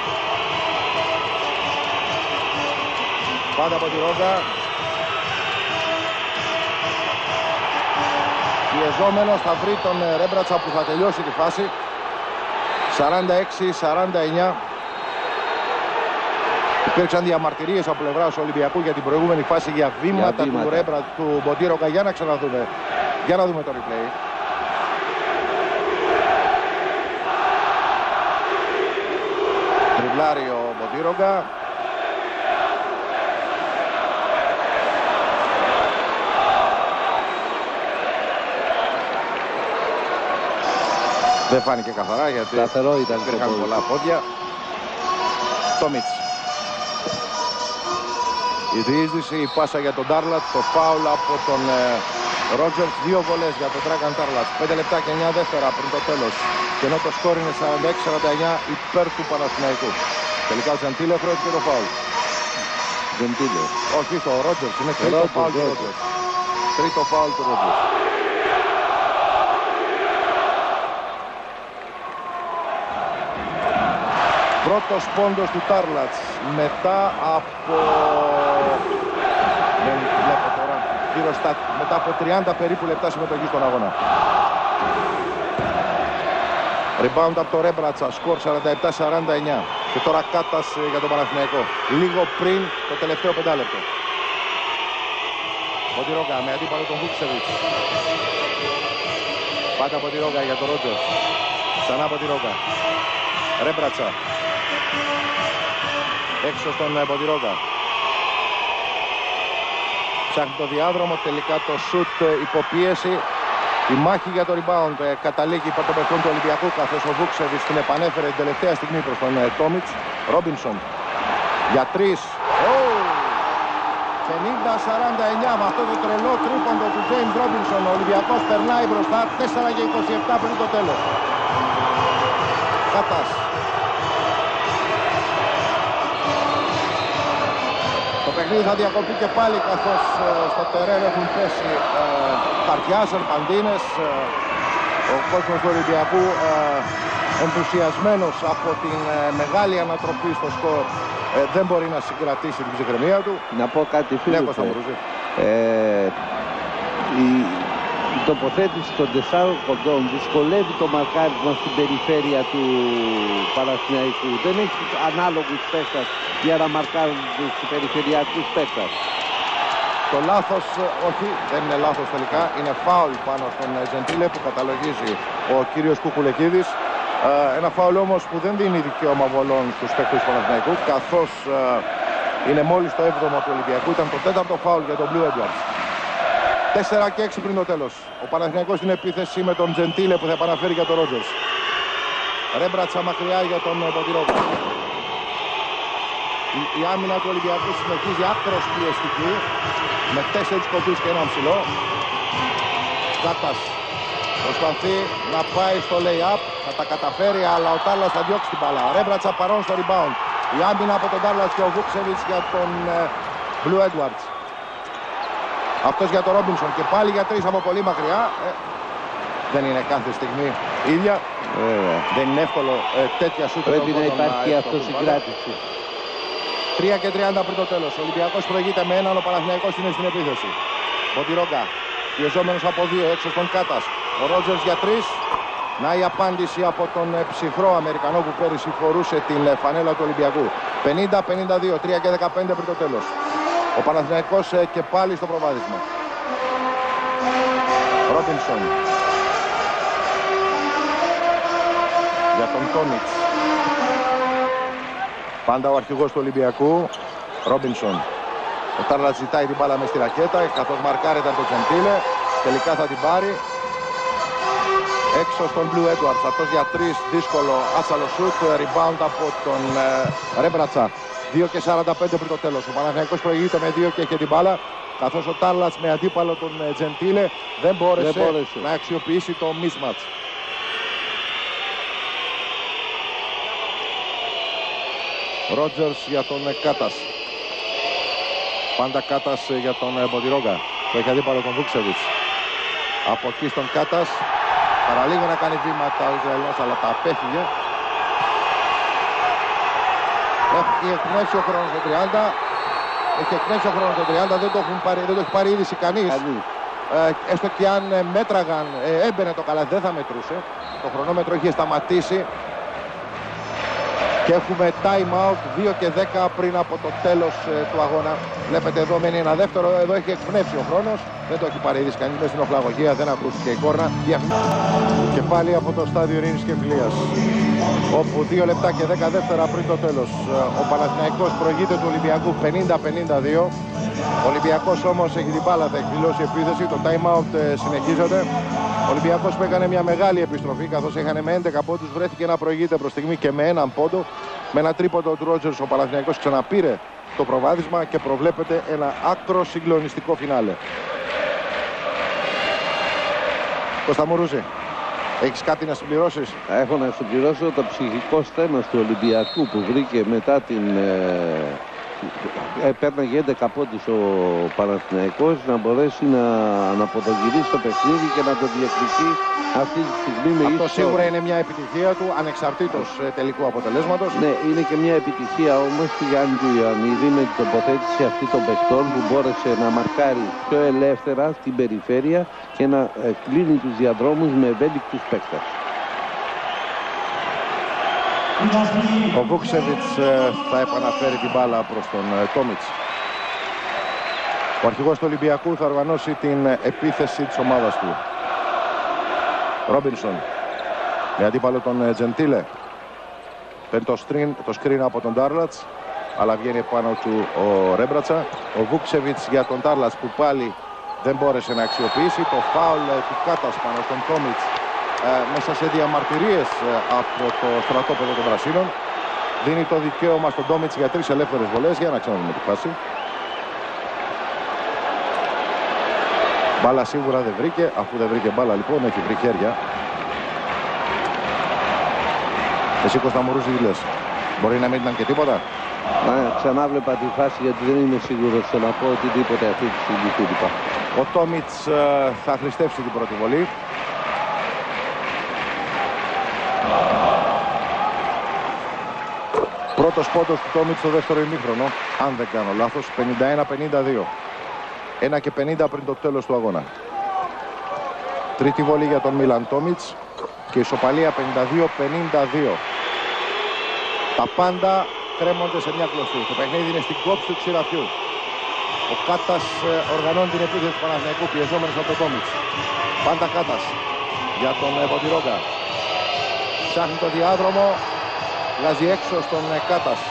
Πάντα Μποντιρόγκα. Πιεζόμενος θα βρει τον Ρέμπρατσα που θα τελειώσει τη φάση. σαράντα έξι σαράντα εννιά. Υπήρξαν διαμαρτυρίες από πλευράς του Ολυμπιακού για την προηγούμενη φάση για βήματα, για βήματα. του Ρέμπρατσα του Μποντιρόγκα. Για να ξαναδούμε. Για να δούμε το replay. Τριβλάρει ο Μποντιρόγκα. Δεν φάνηκε καθαρά γιατί καθαρό ήταν, υπήρχαν πολλά πόδια. Τόμιτς. Η διείσδυση, η πάσα για τον Τάρλατ, το φάουλ από τον ε, Ρότζερς. Δύο βολές για τον Dragan Τάρλατ. πέντε λεπτά και εννιά δεύτερα πριν το τέλος. Και ενώ το σκόρ είναι σαράντα έξι σαράντα εννιά υπέρ του Παναθηναϊκού. Τελικά ο Τζεντίλε χρεώθηκε το φάουλ. Τζεντίλε. Όχι, το Ρότζερς. Είναι τρίτο φάουλ του Ρότζερς. Τρίτο φάουλ του Ρότζερς. Πρώτος πόντος του Τάρλατς μετά από... Δεν βλέπω τώρα. Γύρω στα... μετά από τριάντα περίπου λεπτά συμμετοχή στον αγώνα. Rebound από το Ρέμπρατσα. Σκορ σαράντα επτά σαράντα εννιά. Και τώρα Κάτας για τον Παναθηναϊκό. Λίγο πριν το τελευταίο πεντάλεπτο. Μποντιρόγκα με αντίπαλο τον Βούξεβιτς. Πάντα Μποντιρόγκα για τον Ρότζερς. Ξανά Μποντιρόγκα. Ρέμπρατσα. Έξω στον Μποντιρόγκα. Ψάχνει το διάδρομο, τελικά το σουτ υποπίεση. Η μάχη για το rebound καταλήγει υπό το παιχνίδι του Ολυμπιακού, καθώς ο Βούξεβιτς την επανέφερε την τελευταία στιγμή προς τον Τόμιτς. Ρόμπινσον για τρεις. Oh! πενήντα σαράντα εννιά με αυτό το τρελό τρίποντο του James Robinson. Ο Ολυμπιακός περνάει μπροστά τέσσερα και είκοσι επτά πριν το τέλος. Κάτας. Το παιχνίδι θα διακοπεί και πάλι καθώς ε, στο τερέν έχουν πέσει ε, χαρτιά, σερπαντίνες. Ε, ο κόσμος του Ολυμπιακού ε, ενθουσιασμένος από την ε, μεγάλη ανατροπή στο σκορ ε, δεν μπορεί να συγκρατήσει την ψυχραιμία του. Να πω κάτι φίλε. Ε, η, η τοποθέτηση των τεσσάρων κοντών δυσκολεύει το μαρκάρισμα στην περιφέρεια του Παναθηναϊκού. Δεν έχει ανάλογους παίκτες για να μαρκάρουν τους περιφερειακούς παίκτες. Το λάθος, όχι, δεν είναι λάθος τελικά, είναι φάουλ πάνω στον Τζεντίλε που καταλογίζει ο κύριος Κουκουλεκίδης. Ε, ένα φάουλ όμως που δεν δίνει δικαίωμα βολών στους παίκτες του Παναθηναϊκού, καθώς ε, είναι μόλις το έβδομο του Ολυμπιακού, ήταν το τέταρτο φάουλ για τον Blue Edwards. τέσσερα και έξι πριν το τέλος. Ο Παναθηναϊκός στην επίθεση με τον Τζεντίλε που θα επαναφέρει για τον Ρότζερς. Ρέμπρατσα μακριά για τον Ποτηρόκα. Η, η άμυνα του Ολυμπιακού συνεχίζει άκρος πιεστική με τέσσερις κοντούς και έναν ψηλό. Κάτας προσπαθεί να πάει στο lay-up, θα τα καταφέρει, αλλά ο Τάρλας θα διώξει την μπάλα. Ρέμπρατσα παρόν στο rebound. Η άμυνα από τον Τάρλας και ο Βούξεβιτς για τον ε, Blue Edwards. Αυτός για τον Ρόμπινσον και πάλι για τρεις από πολύ μακριά. Ε, δεν είναι κάθε στιγμή ίδια. Ε, δεν είναι εύκολο ε, τέτοια σούτ. Πρέπει να υπάρχει αυτοσυγκράτηση. τρία και τριάντα πριν το τέλος. Ο Ολυμπιακός προηγείται με έναν, ο Παναθηναϊκός είναι στην επίθεση. Μποτιρόγκα, πιεζόμενος από δύο, έξω στον Κάτας. Ο Ρότζερς για τρεις. Να η απάντηση από τον ψυχρό Αμερικανό που πέρυσι φορούσε την φανέλα του Ολυμπιακού. πενήντα πενήντα δύο, τρία και δεκαπέντε πριν το τέλος. Ο Παναθηναϊκός και πάλι στο προβάδισμα. Ρόμπινσον. Για τον Τόνιτς. Πάντα ο αρχηγός του Ολυμπιακού. Ρόμπινσον. Ο Τάρλας ζητάει την μπάλα μες στη ρακέτα, καθώς μαρκάρεται από τον Τζεντίλε. Τελικά θα την πάρει. Έξω στον Blue Edwards. Αυτός για τρεις, δύσκολο άτσαλο σουτ. Rebound από τον ε, Ρέμπρατσα. δύο και σαράντα πέντε πριν το τέλος. Ο Παναθηναϊκός προηγείται με δύο και έχει την μπάλα. Καθώς ο Τάρλας με αντίπαλο τον ε, Τζεντίλε δεν μπόρεσε, δεν μπόρεσε να αξιοποιήσει το mismatch. Ρότζερς για τον ε, Κάτας. Πάντα Κάτας ε, για τον ε, Μποντιρόγκα. Το έχει αντίπαλο τον Βούξεβιτς. Από εκεί στον Κάτας. Παραλίγο να κάνει βήματα ο Ισραηλινός, αλλά τα απέφυγε. Έχει εκπνεύσει ο χρόνος το τριάντα. Έχει εκπνεύσει ο χρόνος το τριάντα. Δεν το, έχουν πάρει, δεν το έχει πάρει είδηση κανείς. Ε, έστω και αν ε, μέτραγαν, ε, έμπαινε το καλά, δεν θα μετρούσε. Το χρονόμετρο είχε σταματήσει. Και έχουμε time out δύο και δέκα πριν από το τέλος ε, του αγώνα. Βλέπετε εδώ μένει ένα δεύτερο, εδώ έχει εκπνεύσει ο χρόνος. Δεν το έχει πάρει είδηση κανείς μέσα στην οφλαγωγία, δεν ακούστηκε η κόρνα. Και πάλι από το στάδιο Ειρήνης και Φιλίας, όπου δύο λεπτά και δέκα δεύτερα πριν το τέλος ο Παναθηναϊκός προηγείται του Ολυμπιακού πενήντα πενήντα δύο. Ο Ολυμπιακός όμως έχει την μπάλα, θα εκδηλώσει επίθεση. Το time out ε, συνεχίζεται. Ο Ολυμπιακός που έκανε μια μεγάλη επιστροφή, καθώς έχανε με έντεκα πόντους, βρέθηκε να προηγείται προς στιγμή και με έναν πόντο. Με ένα τρίποντο του Ρότζερς ο Παναθηναϊκός ξαναπήρε το προβάδισμα και προβλέπεται ένα άκρο συγκλονιστικό φινάλε. Κώστα Μουρούζη, έχεις κάτι να συμπληρώσεις? Έχω να συμπληρώσω το ψυχικό στένος του Ολυμπιακού που βρήκε μετά την... Ε... Παίρναγε έντεκα πόντους ο Παναθηναϊκός να μπορέσει να, να αποδογυρίσει το παιχνίδι και να το διεκδικεί αυτή τη στιγμή με αυτό ίσο. Σίγουρα είναι μια επιτυχία του ανεξαρτήτως τελικού αποτελέσματος. Ναι, είναι και μια επιτυχία όμως του Γιάννη του Ιωαννίδη με την τοποθέτηση αυτή των παιχτών που μπόρεσε να μαρκάρει πιο ελεύθερα στην περιφέρεια και να ε, κλείνει τους διαδρόμους με ευέλικτους παίκτες. Ο Βούξεβιτς θα επαναφέρει την μπάλα προς τον Τόμιτς. Ο αρχηγός του Ολυμπιακού θα οργανώσει την επίθεση της ομάδας του. Ρόμπινσον με αντίπαλο τον Τζεντίλε. Παίρνει το screen, το screen από τον Τάρλατς, αλλά βγαίνει πάνω του ο Ρέμπρατσα. Ο Βούξεβιτς για τον Τάρλατς που πάλι δεν μπόρεσε να αξιοποιήσει. Το φάουλ του Κάτας πάνω στον Τόμιτς Ε, μέσα σε διαμαρτυρίες ε, από το στρατόπεδο των Πρασίνων. Δίνει το δικαίωμα στον Τόμιτς για τρεις ελεύθερες βολές. Για να ξαναδούμε τη φάση. Μπάλα σίγουρα δεν βρήκε. Αφού δεν βρήκε μπάλα λοιπόν έχει βρει χέρια. Εσύ Κώστα Μουρούση τι λες? Μπορεί να μην ήταν και τίποτα? Ναι, ξανά βλέπα τη φάση γιατί δεν είμαι σίγουρος στο να πω οτιδήποτε αυτή τη στιγμή χτύπα. Ο Τόμιτς ε, θα χρηστεύσει την πρώτη βολή. Πρώτος πόντος του Τόμιτς στο δεύτερο ημίχρονο, αν δεν κάνω λάθος, πενήντα ένα πενήντα δύο. ένα και πενήντα πριν το τέλος του αγώνα. Τρίτη βολή για τον Μίλαν Τόμιτς και ισοπαλία πενήντα δύο πενήντα δύο. Τα πάντα κρέμονται σε μια κλωστή. Το παιχνίδι είναι στην κόψη του ξηραφιού. Ο Κάτας ε, οργανώνει την επίθεση του Παναθηναϊκού, πιεζόμενος από τον Τόμιτς. Πάντα Κάτας για τον ε, Ποτηρόγκα. Ψάχνει το διάδρομο, βγάζει έξω στον ε, Κάτας.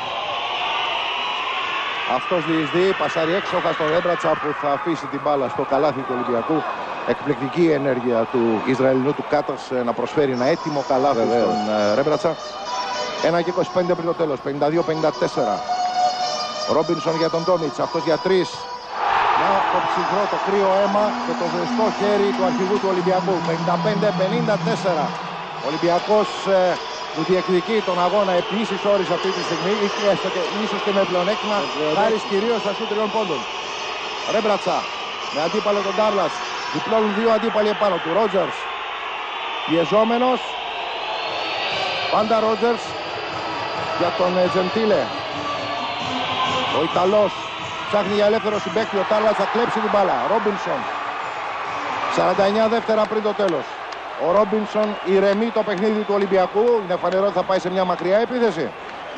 Αυτός διεισδύει, πασάρει έξοχα στον Ρέμπρατσα που θα αφήσει την μπάλα στο καλάθι του Ολυμπιακού. Εκπληκτική ενέργεια του Ισραηλινού του Κάτας ε, να προσφέρει ένα έτοιμο καλάθι στον ε, Ρέμπρατσα. ένα και είκοσι πέντε πριν το τέλος, πενήντα δύο πενήντα τέσσερα. Ρόμπινσον για τον Τόμιτς, αυτός για τρεις. Να το ψυχρό, το κρύο αίμα και το ζεστό χέρι του αρχηγού του Ολυμπιακού. πενήντα πέντε πενήντα τέσσερα. Ο Ολυμπιακός ε, που διεκδικεί τον αγώνα επί ίσης όρης αυτή τη στιγμή, ίσως και με πλεονέκτημα, χάρη κυρίως στα σουτ τριών πόντων. Ρέμπρατσα με αντίπαλο τον Ντάρλας. Διπλώνουν δύο αντίπαλοι επάνω του. Ρότζερς πιεζόμενος. Πάντα Ρότζερς για τον Τζεντίλε. Ο Ιταλός ψάχνει για ελεύθερο συμπαίκτη. Ο Τάρλας θα κλέψει την μπάλα. Ρόμπινσον. σαράντα εννέα δεύτερα πριν το τέλος. Ο Ρόμπινσον ηρεμεί το παιχνίδι του Ολυμπιακού. Είναι φανερό ότι θα πάει σε μια μακριά επίθεση.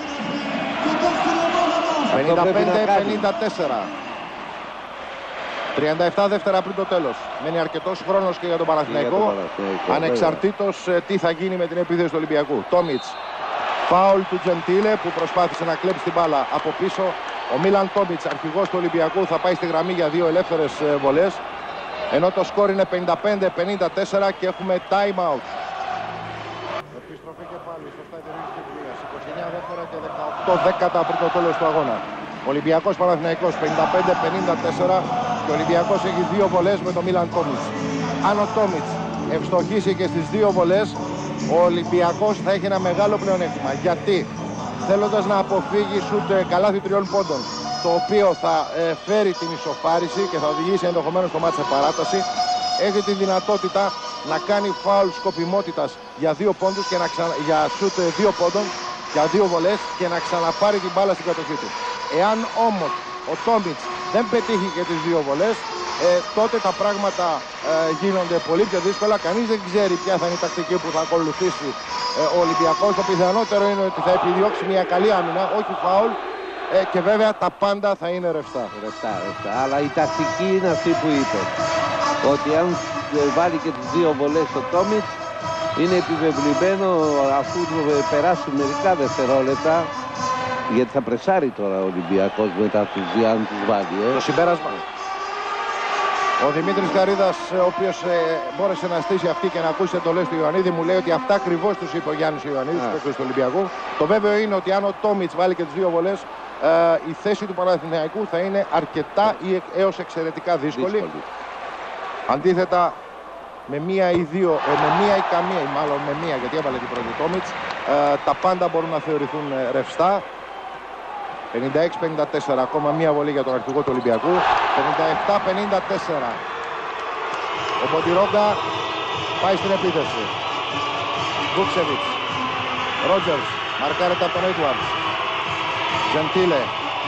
πενήντα πέντε πενήντα τέσσερα. τριάντα επτά δεύτερα πριν το τέλος. Μένει αρκετός χρόνος και για τον Παναθηναϊκό. Ανεξαρτήτως ε, τι θα γίνει με την επίθεση του Ολυμπιακού. Τόμιτς. Φάουλ του Τζεντίλε που προσπάθησε να κλέψει την μπάλα από πίσω. Ο Μίλαν Τόμιτς, αρχηγός του Ολυμπιακού, θα πάει στη γραμμή για δύο ελεύθερες ε, βολές. Ενώ το σκορ είναι πενήντα πέντε πενήντα τέσσερα και έχουμε time out. Επιστροφή και πάλι στο στάδιο της Κυπρίας. είκοσι εννέα δεύτερα και δεκαοκτώ δέκατα πριν το τέλος του αγώνα. Ολυμπιακός Παναθηναϊκός πενήντα πέντε πενήντα τέσσερα και ο Ολυμπιακός έχει δύο βολές με τον Μίλαν Τόμιτς. Αν ο Τόμιτς ευστοχίσει και στις δύο βολές, ο Ολυμπιακός θα έχει ένα μεγάλο πλεονέκτημα. Γιατί θέλοντας να αποφύγει σουτ καλάθι τριών πόντων, το οποίο θα ε, φέρει την ισοφάριση και θα οδηγήσει ενδεχομένως το μάτι σε παράταση, έχει τη δυνατότητα να κάνει φάουλ σκοπιμότητας για δύο πόντους και να ξα... για σουτ δύο πόντων, για δύο βολές και να ξαναπάρει την μπάλα στην κατοχή του. Εάν όμως ο Τόμιτς δεν πετύχει και τις δύο βολές, ε, τότε τα πράγματα ε, γίνονται πολύ πιο δύσκολα. Κανείς δεν ξέρει ποια θα είναι η τακτική που θα ακολουθήσει ε, ο Ολυμπιακός. Το πιθανότερο είναι ότι θα επιδιώξει μια καλή άμυνα, όχι φάουλ, ε, και βέβαια τα πάντα θα είναι ρευστά. Ρευστά, ρευστά. Αλλά η τακτική είναι αυτή που είπε. Ότι αν βάλει και τις δύο βολές ο Τόμιτς, είναι επιβεβλημένο αφού περάσουν μερικά δευτερόλεπτα. Γιατί θα πρεσάρει τώρα ο Ολυμπιακός μετά τους δύο αν τους βάλει. Ε. Το συμπέρασμα. Ο Δημήτρης Καρίδας, ο οποίος ε, μπόρεσε να στήσει αυτή και να ακούσει εντολές του Ιωαννίδη, μου λέει ότι αυτά ακριβώς τους είπε ο Γιάννης Ιωαννίδης, yeah. του Ολυμπιακού. Το βέβαιο είναι ότι αν ο Τόμιτς βάλει και τις δύο βολές, ε, η θέση του Παναθηναϊκού θα είναι αρκετά ή έως εξαιρετικά δύσκολη. δύσκολη. Αντίθετα, με μία ή δύο, ε, με μία ή καμία, ή μάλλον με μία, γιατί έβαλε την πρώτη Τόμιτς, ε, τα πάντα μπορούν να θεωρηθούν ε, ρευστά. πενήντα έξι πενήντα τέσσερα, ακόμα μία βολή για τον αρχηγό του Ολυμπιακού. πενήντα επτά πενήντα τέσσερα. Ο Ποτηρόγκα πάει στην επίθεση. Βούξεβιτς. Ρότζερς. Μαρκάρεται από τον Έντουαρντς. Τζεντίλε.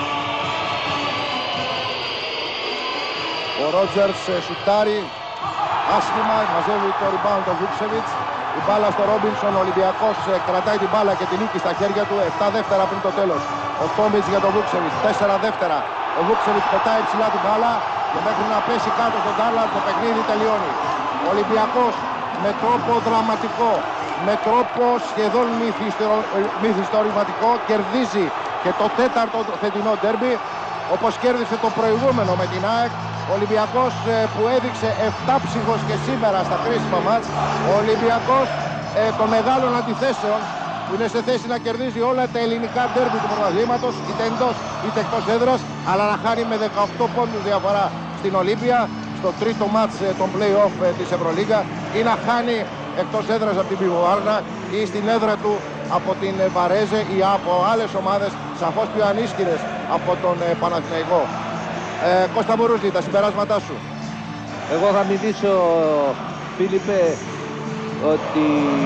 Ο Ρότζερς σουτάρει άσχημα, μαζεύει το rebound το Βούξεβιτς. Η μπάλα στο Ρόμπινσον, ο Ολυμπιακός κρατάει την μπάλα και την νίκη στα χέρια του. επτά δεύτερα πριν το τέλος. Ο Τόμιτς για τον Βούξεβιτς, τέσσερα δεύτερα. Ο Βούξεβιτς πετάει ψηλά την μπάλα και μέχρι να πέσει κάτω στον Τάρλα το παιχνίδι τελειώνει. Ο Ολυμπιακός με τρόπο δραματικό, με τρόπο σχεδόν μυθιστορηματικό κερδίζει και το τέταρτο φετινό ντέρμπι, όπως κέρδισε το προηγούμενο με την ΑΕΚ. Ο Ολυμπιακός που έδειξε εφτάψυχος και σήμερα στα κρίσιμα μάτς. Ο Ολυμπιακός ε, των μεγάλων αντιθέσεων που είναι σε θέση να κερδίζει όλα τα ελληνικά ντέρμπι του πρωταθλήματος, είτε εντός είτε εκτός έδρας, αλλά να χάνει με δεκαοκτώ πόντους διαφορά στην Ολύμπια. στο τρίτο μάτς των play-off της Ευρωλίγκα ή να χάνει εκτός έδρας από την Πιβοάρνα ή στην έδρα του από την Βαρέζε ή από άλλες ομάδες σαφώς πιο ανίσχυρες από τον Παναθηναϊκό. Ε, Κώστα Μουρούζη, τα συμπεράσματά σου. Εγώ θα μιλήσω, Φίλιππε, ότι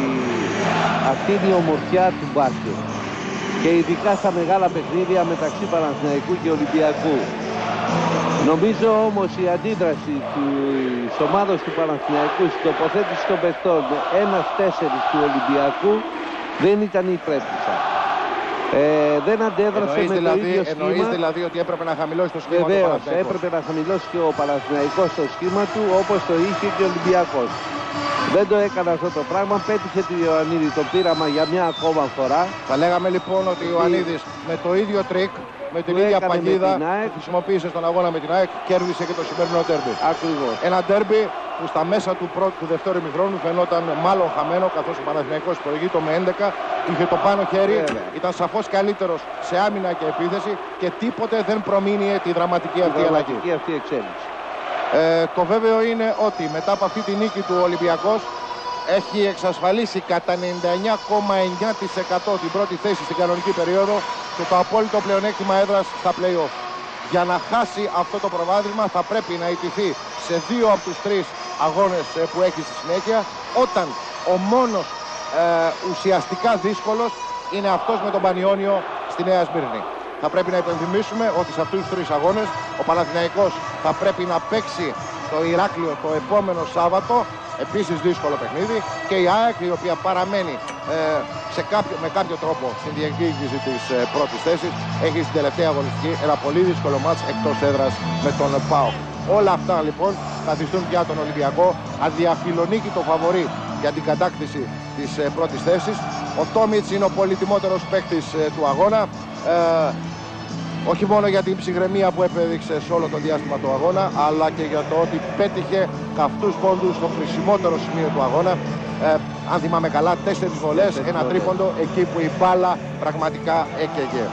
αυτή είναι η ομορφιά του μπάσκετ και ειδικά στα μεγάλα παιχνίδια μεταξύ Παναθηναϊκού και Ολυμπιακού. Νομίζω όμως η αντίδραση της ομάδας του Παναθηναϊκού στην τοποθέτηση των παιχτών ένας τέσσερις του Ολυμπιακού δεν ήταν η πρέπουσα. Ε, δεν αντέδρασε εννοείς με δηλαδή, το ίδιο σχήμα. Εννοείς δηλαδή ότι έπρεπε να χαμηλώσει το σχήμα Βεβαίως, του Παναθηναϊκός. έπρεπε να χαμηλώσει και ο Παναθηναϊκός το σχήμα του όπως το είχε και ο Ολυμπιακός. Δεν το έκανε αυτό το πράγμα, πέτυχε τη Ιωαννίδη το πείραμα για μια ακόμα φορά. Θα λέγαμε λοιπόν ότι ο Ιωαννίδης με το ίδιο τρίκ, με την ίδια παγίδα που χρησιμοποίησε στον αγώνα με την ΑΕΚ, κέρδισε και το σημερινό ντέρμπι. Ακριβώς. Ένα ντέρμπι που στα μέσα του πρώτου του δεύτερου ημιχρόνου φαινόταν μάλλον χαμένο, καθώς ο Παναθηναϊκός προηγείτο με έντεκα, είχε το πάνω χέρι, Βέβαια. ήταν σαφώς καλύτερος σε άμυνα και επίθεση και τίποτε δεν προμείνει τη δραματική αυτή αλλαγή. Αυτή εξέλιξη. Ε, το βέβαιο είναι ότι μετά από αυτή τη νίκη του Ολυμπιακός έχει εξασφαλίσει κατά ενενήντα εννιά κόμμα εννιά τοις εκατό την πρώτη θέση στην κανονική περίοδο και το απόλυτο πλεονέκτημα έδρας στα play-off. Για να χάσει αυτό το προβάδισμα θα πρέπει να ιτηθεί σε δύο από τους τρεις αγώνες που έχει στη συνέχεια, όταν ο μόνος ε, ουσιαστικά δύσκολος είναι αυτός με τον Πανιόνιο στη Νέα Σμύρνη. Θα πρέπει να υπενθυμίσουμε ότι σε αυτούς τους τρεις αγώνες ο Παναθηναϊκός θα πρέπει να παίξει το Ηράκλειο το επόμενο Σάββατο, επίσης δύσκολο παιχνίδι, και η ΑΕΚ, η οποία παραμένει ε, σε κάποιο, με κάποιο τρόπο στην διεκδίκηση της ε, πρώτης θέσης, έχει στην τελευταία αγωνιστική ένα πολύ δύσκολο μάτς εκτός έδρας με τον ΠΑΟΚ. Όλα αυτά λοιπόν καθιστούν για τον Ολυμπιακό αδιαφιλονίκητο φαβορί για την κατάκτηση της ε, πρώτης θέσης. Ο Τόμιτς είναι ο πολυτιμότερος παίκτης ε, του αγώνα. Ε, όχι μόνο για την ψυχραιμία που επέδειξε σε όλο το διάστημα του αγώνα, αλλά και για το ότι πέτυχε καυτούς πόντους στο χρησιμότερο σημείο του αγώνα. Ε, αν θυμάμαι καλά, τέσσερις βολές, ένα τρίποντο, εκεί που η μπάλα πραγματικά έκαιγε.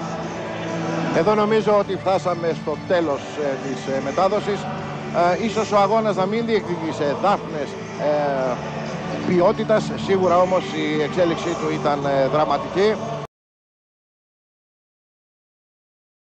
Εδώ νομίζω ότι φτάσαμε στο τέλος ε, της ε, μετάδοσης. Ε, ίσως ο αγώνας να μην διεκδίκησε δάφνες ε, ποιότητας, σίγουρα όμως η εξέλιξή του ήταν ε, δραματική.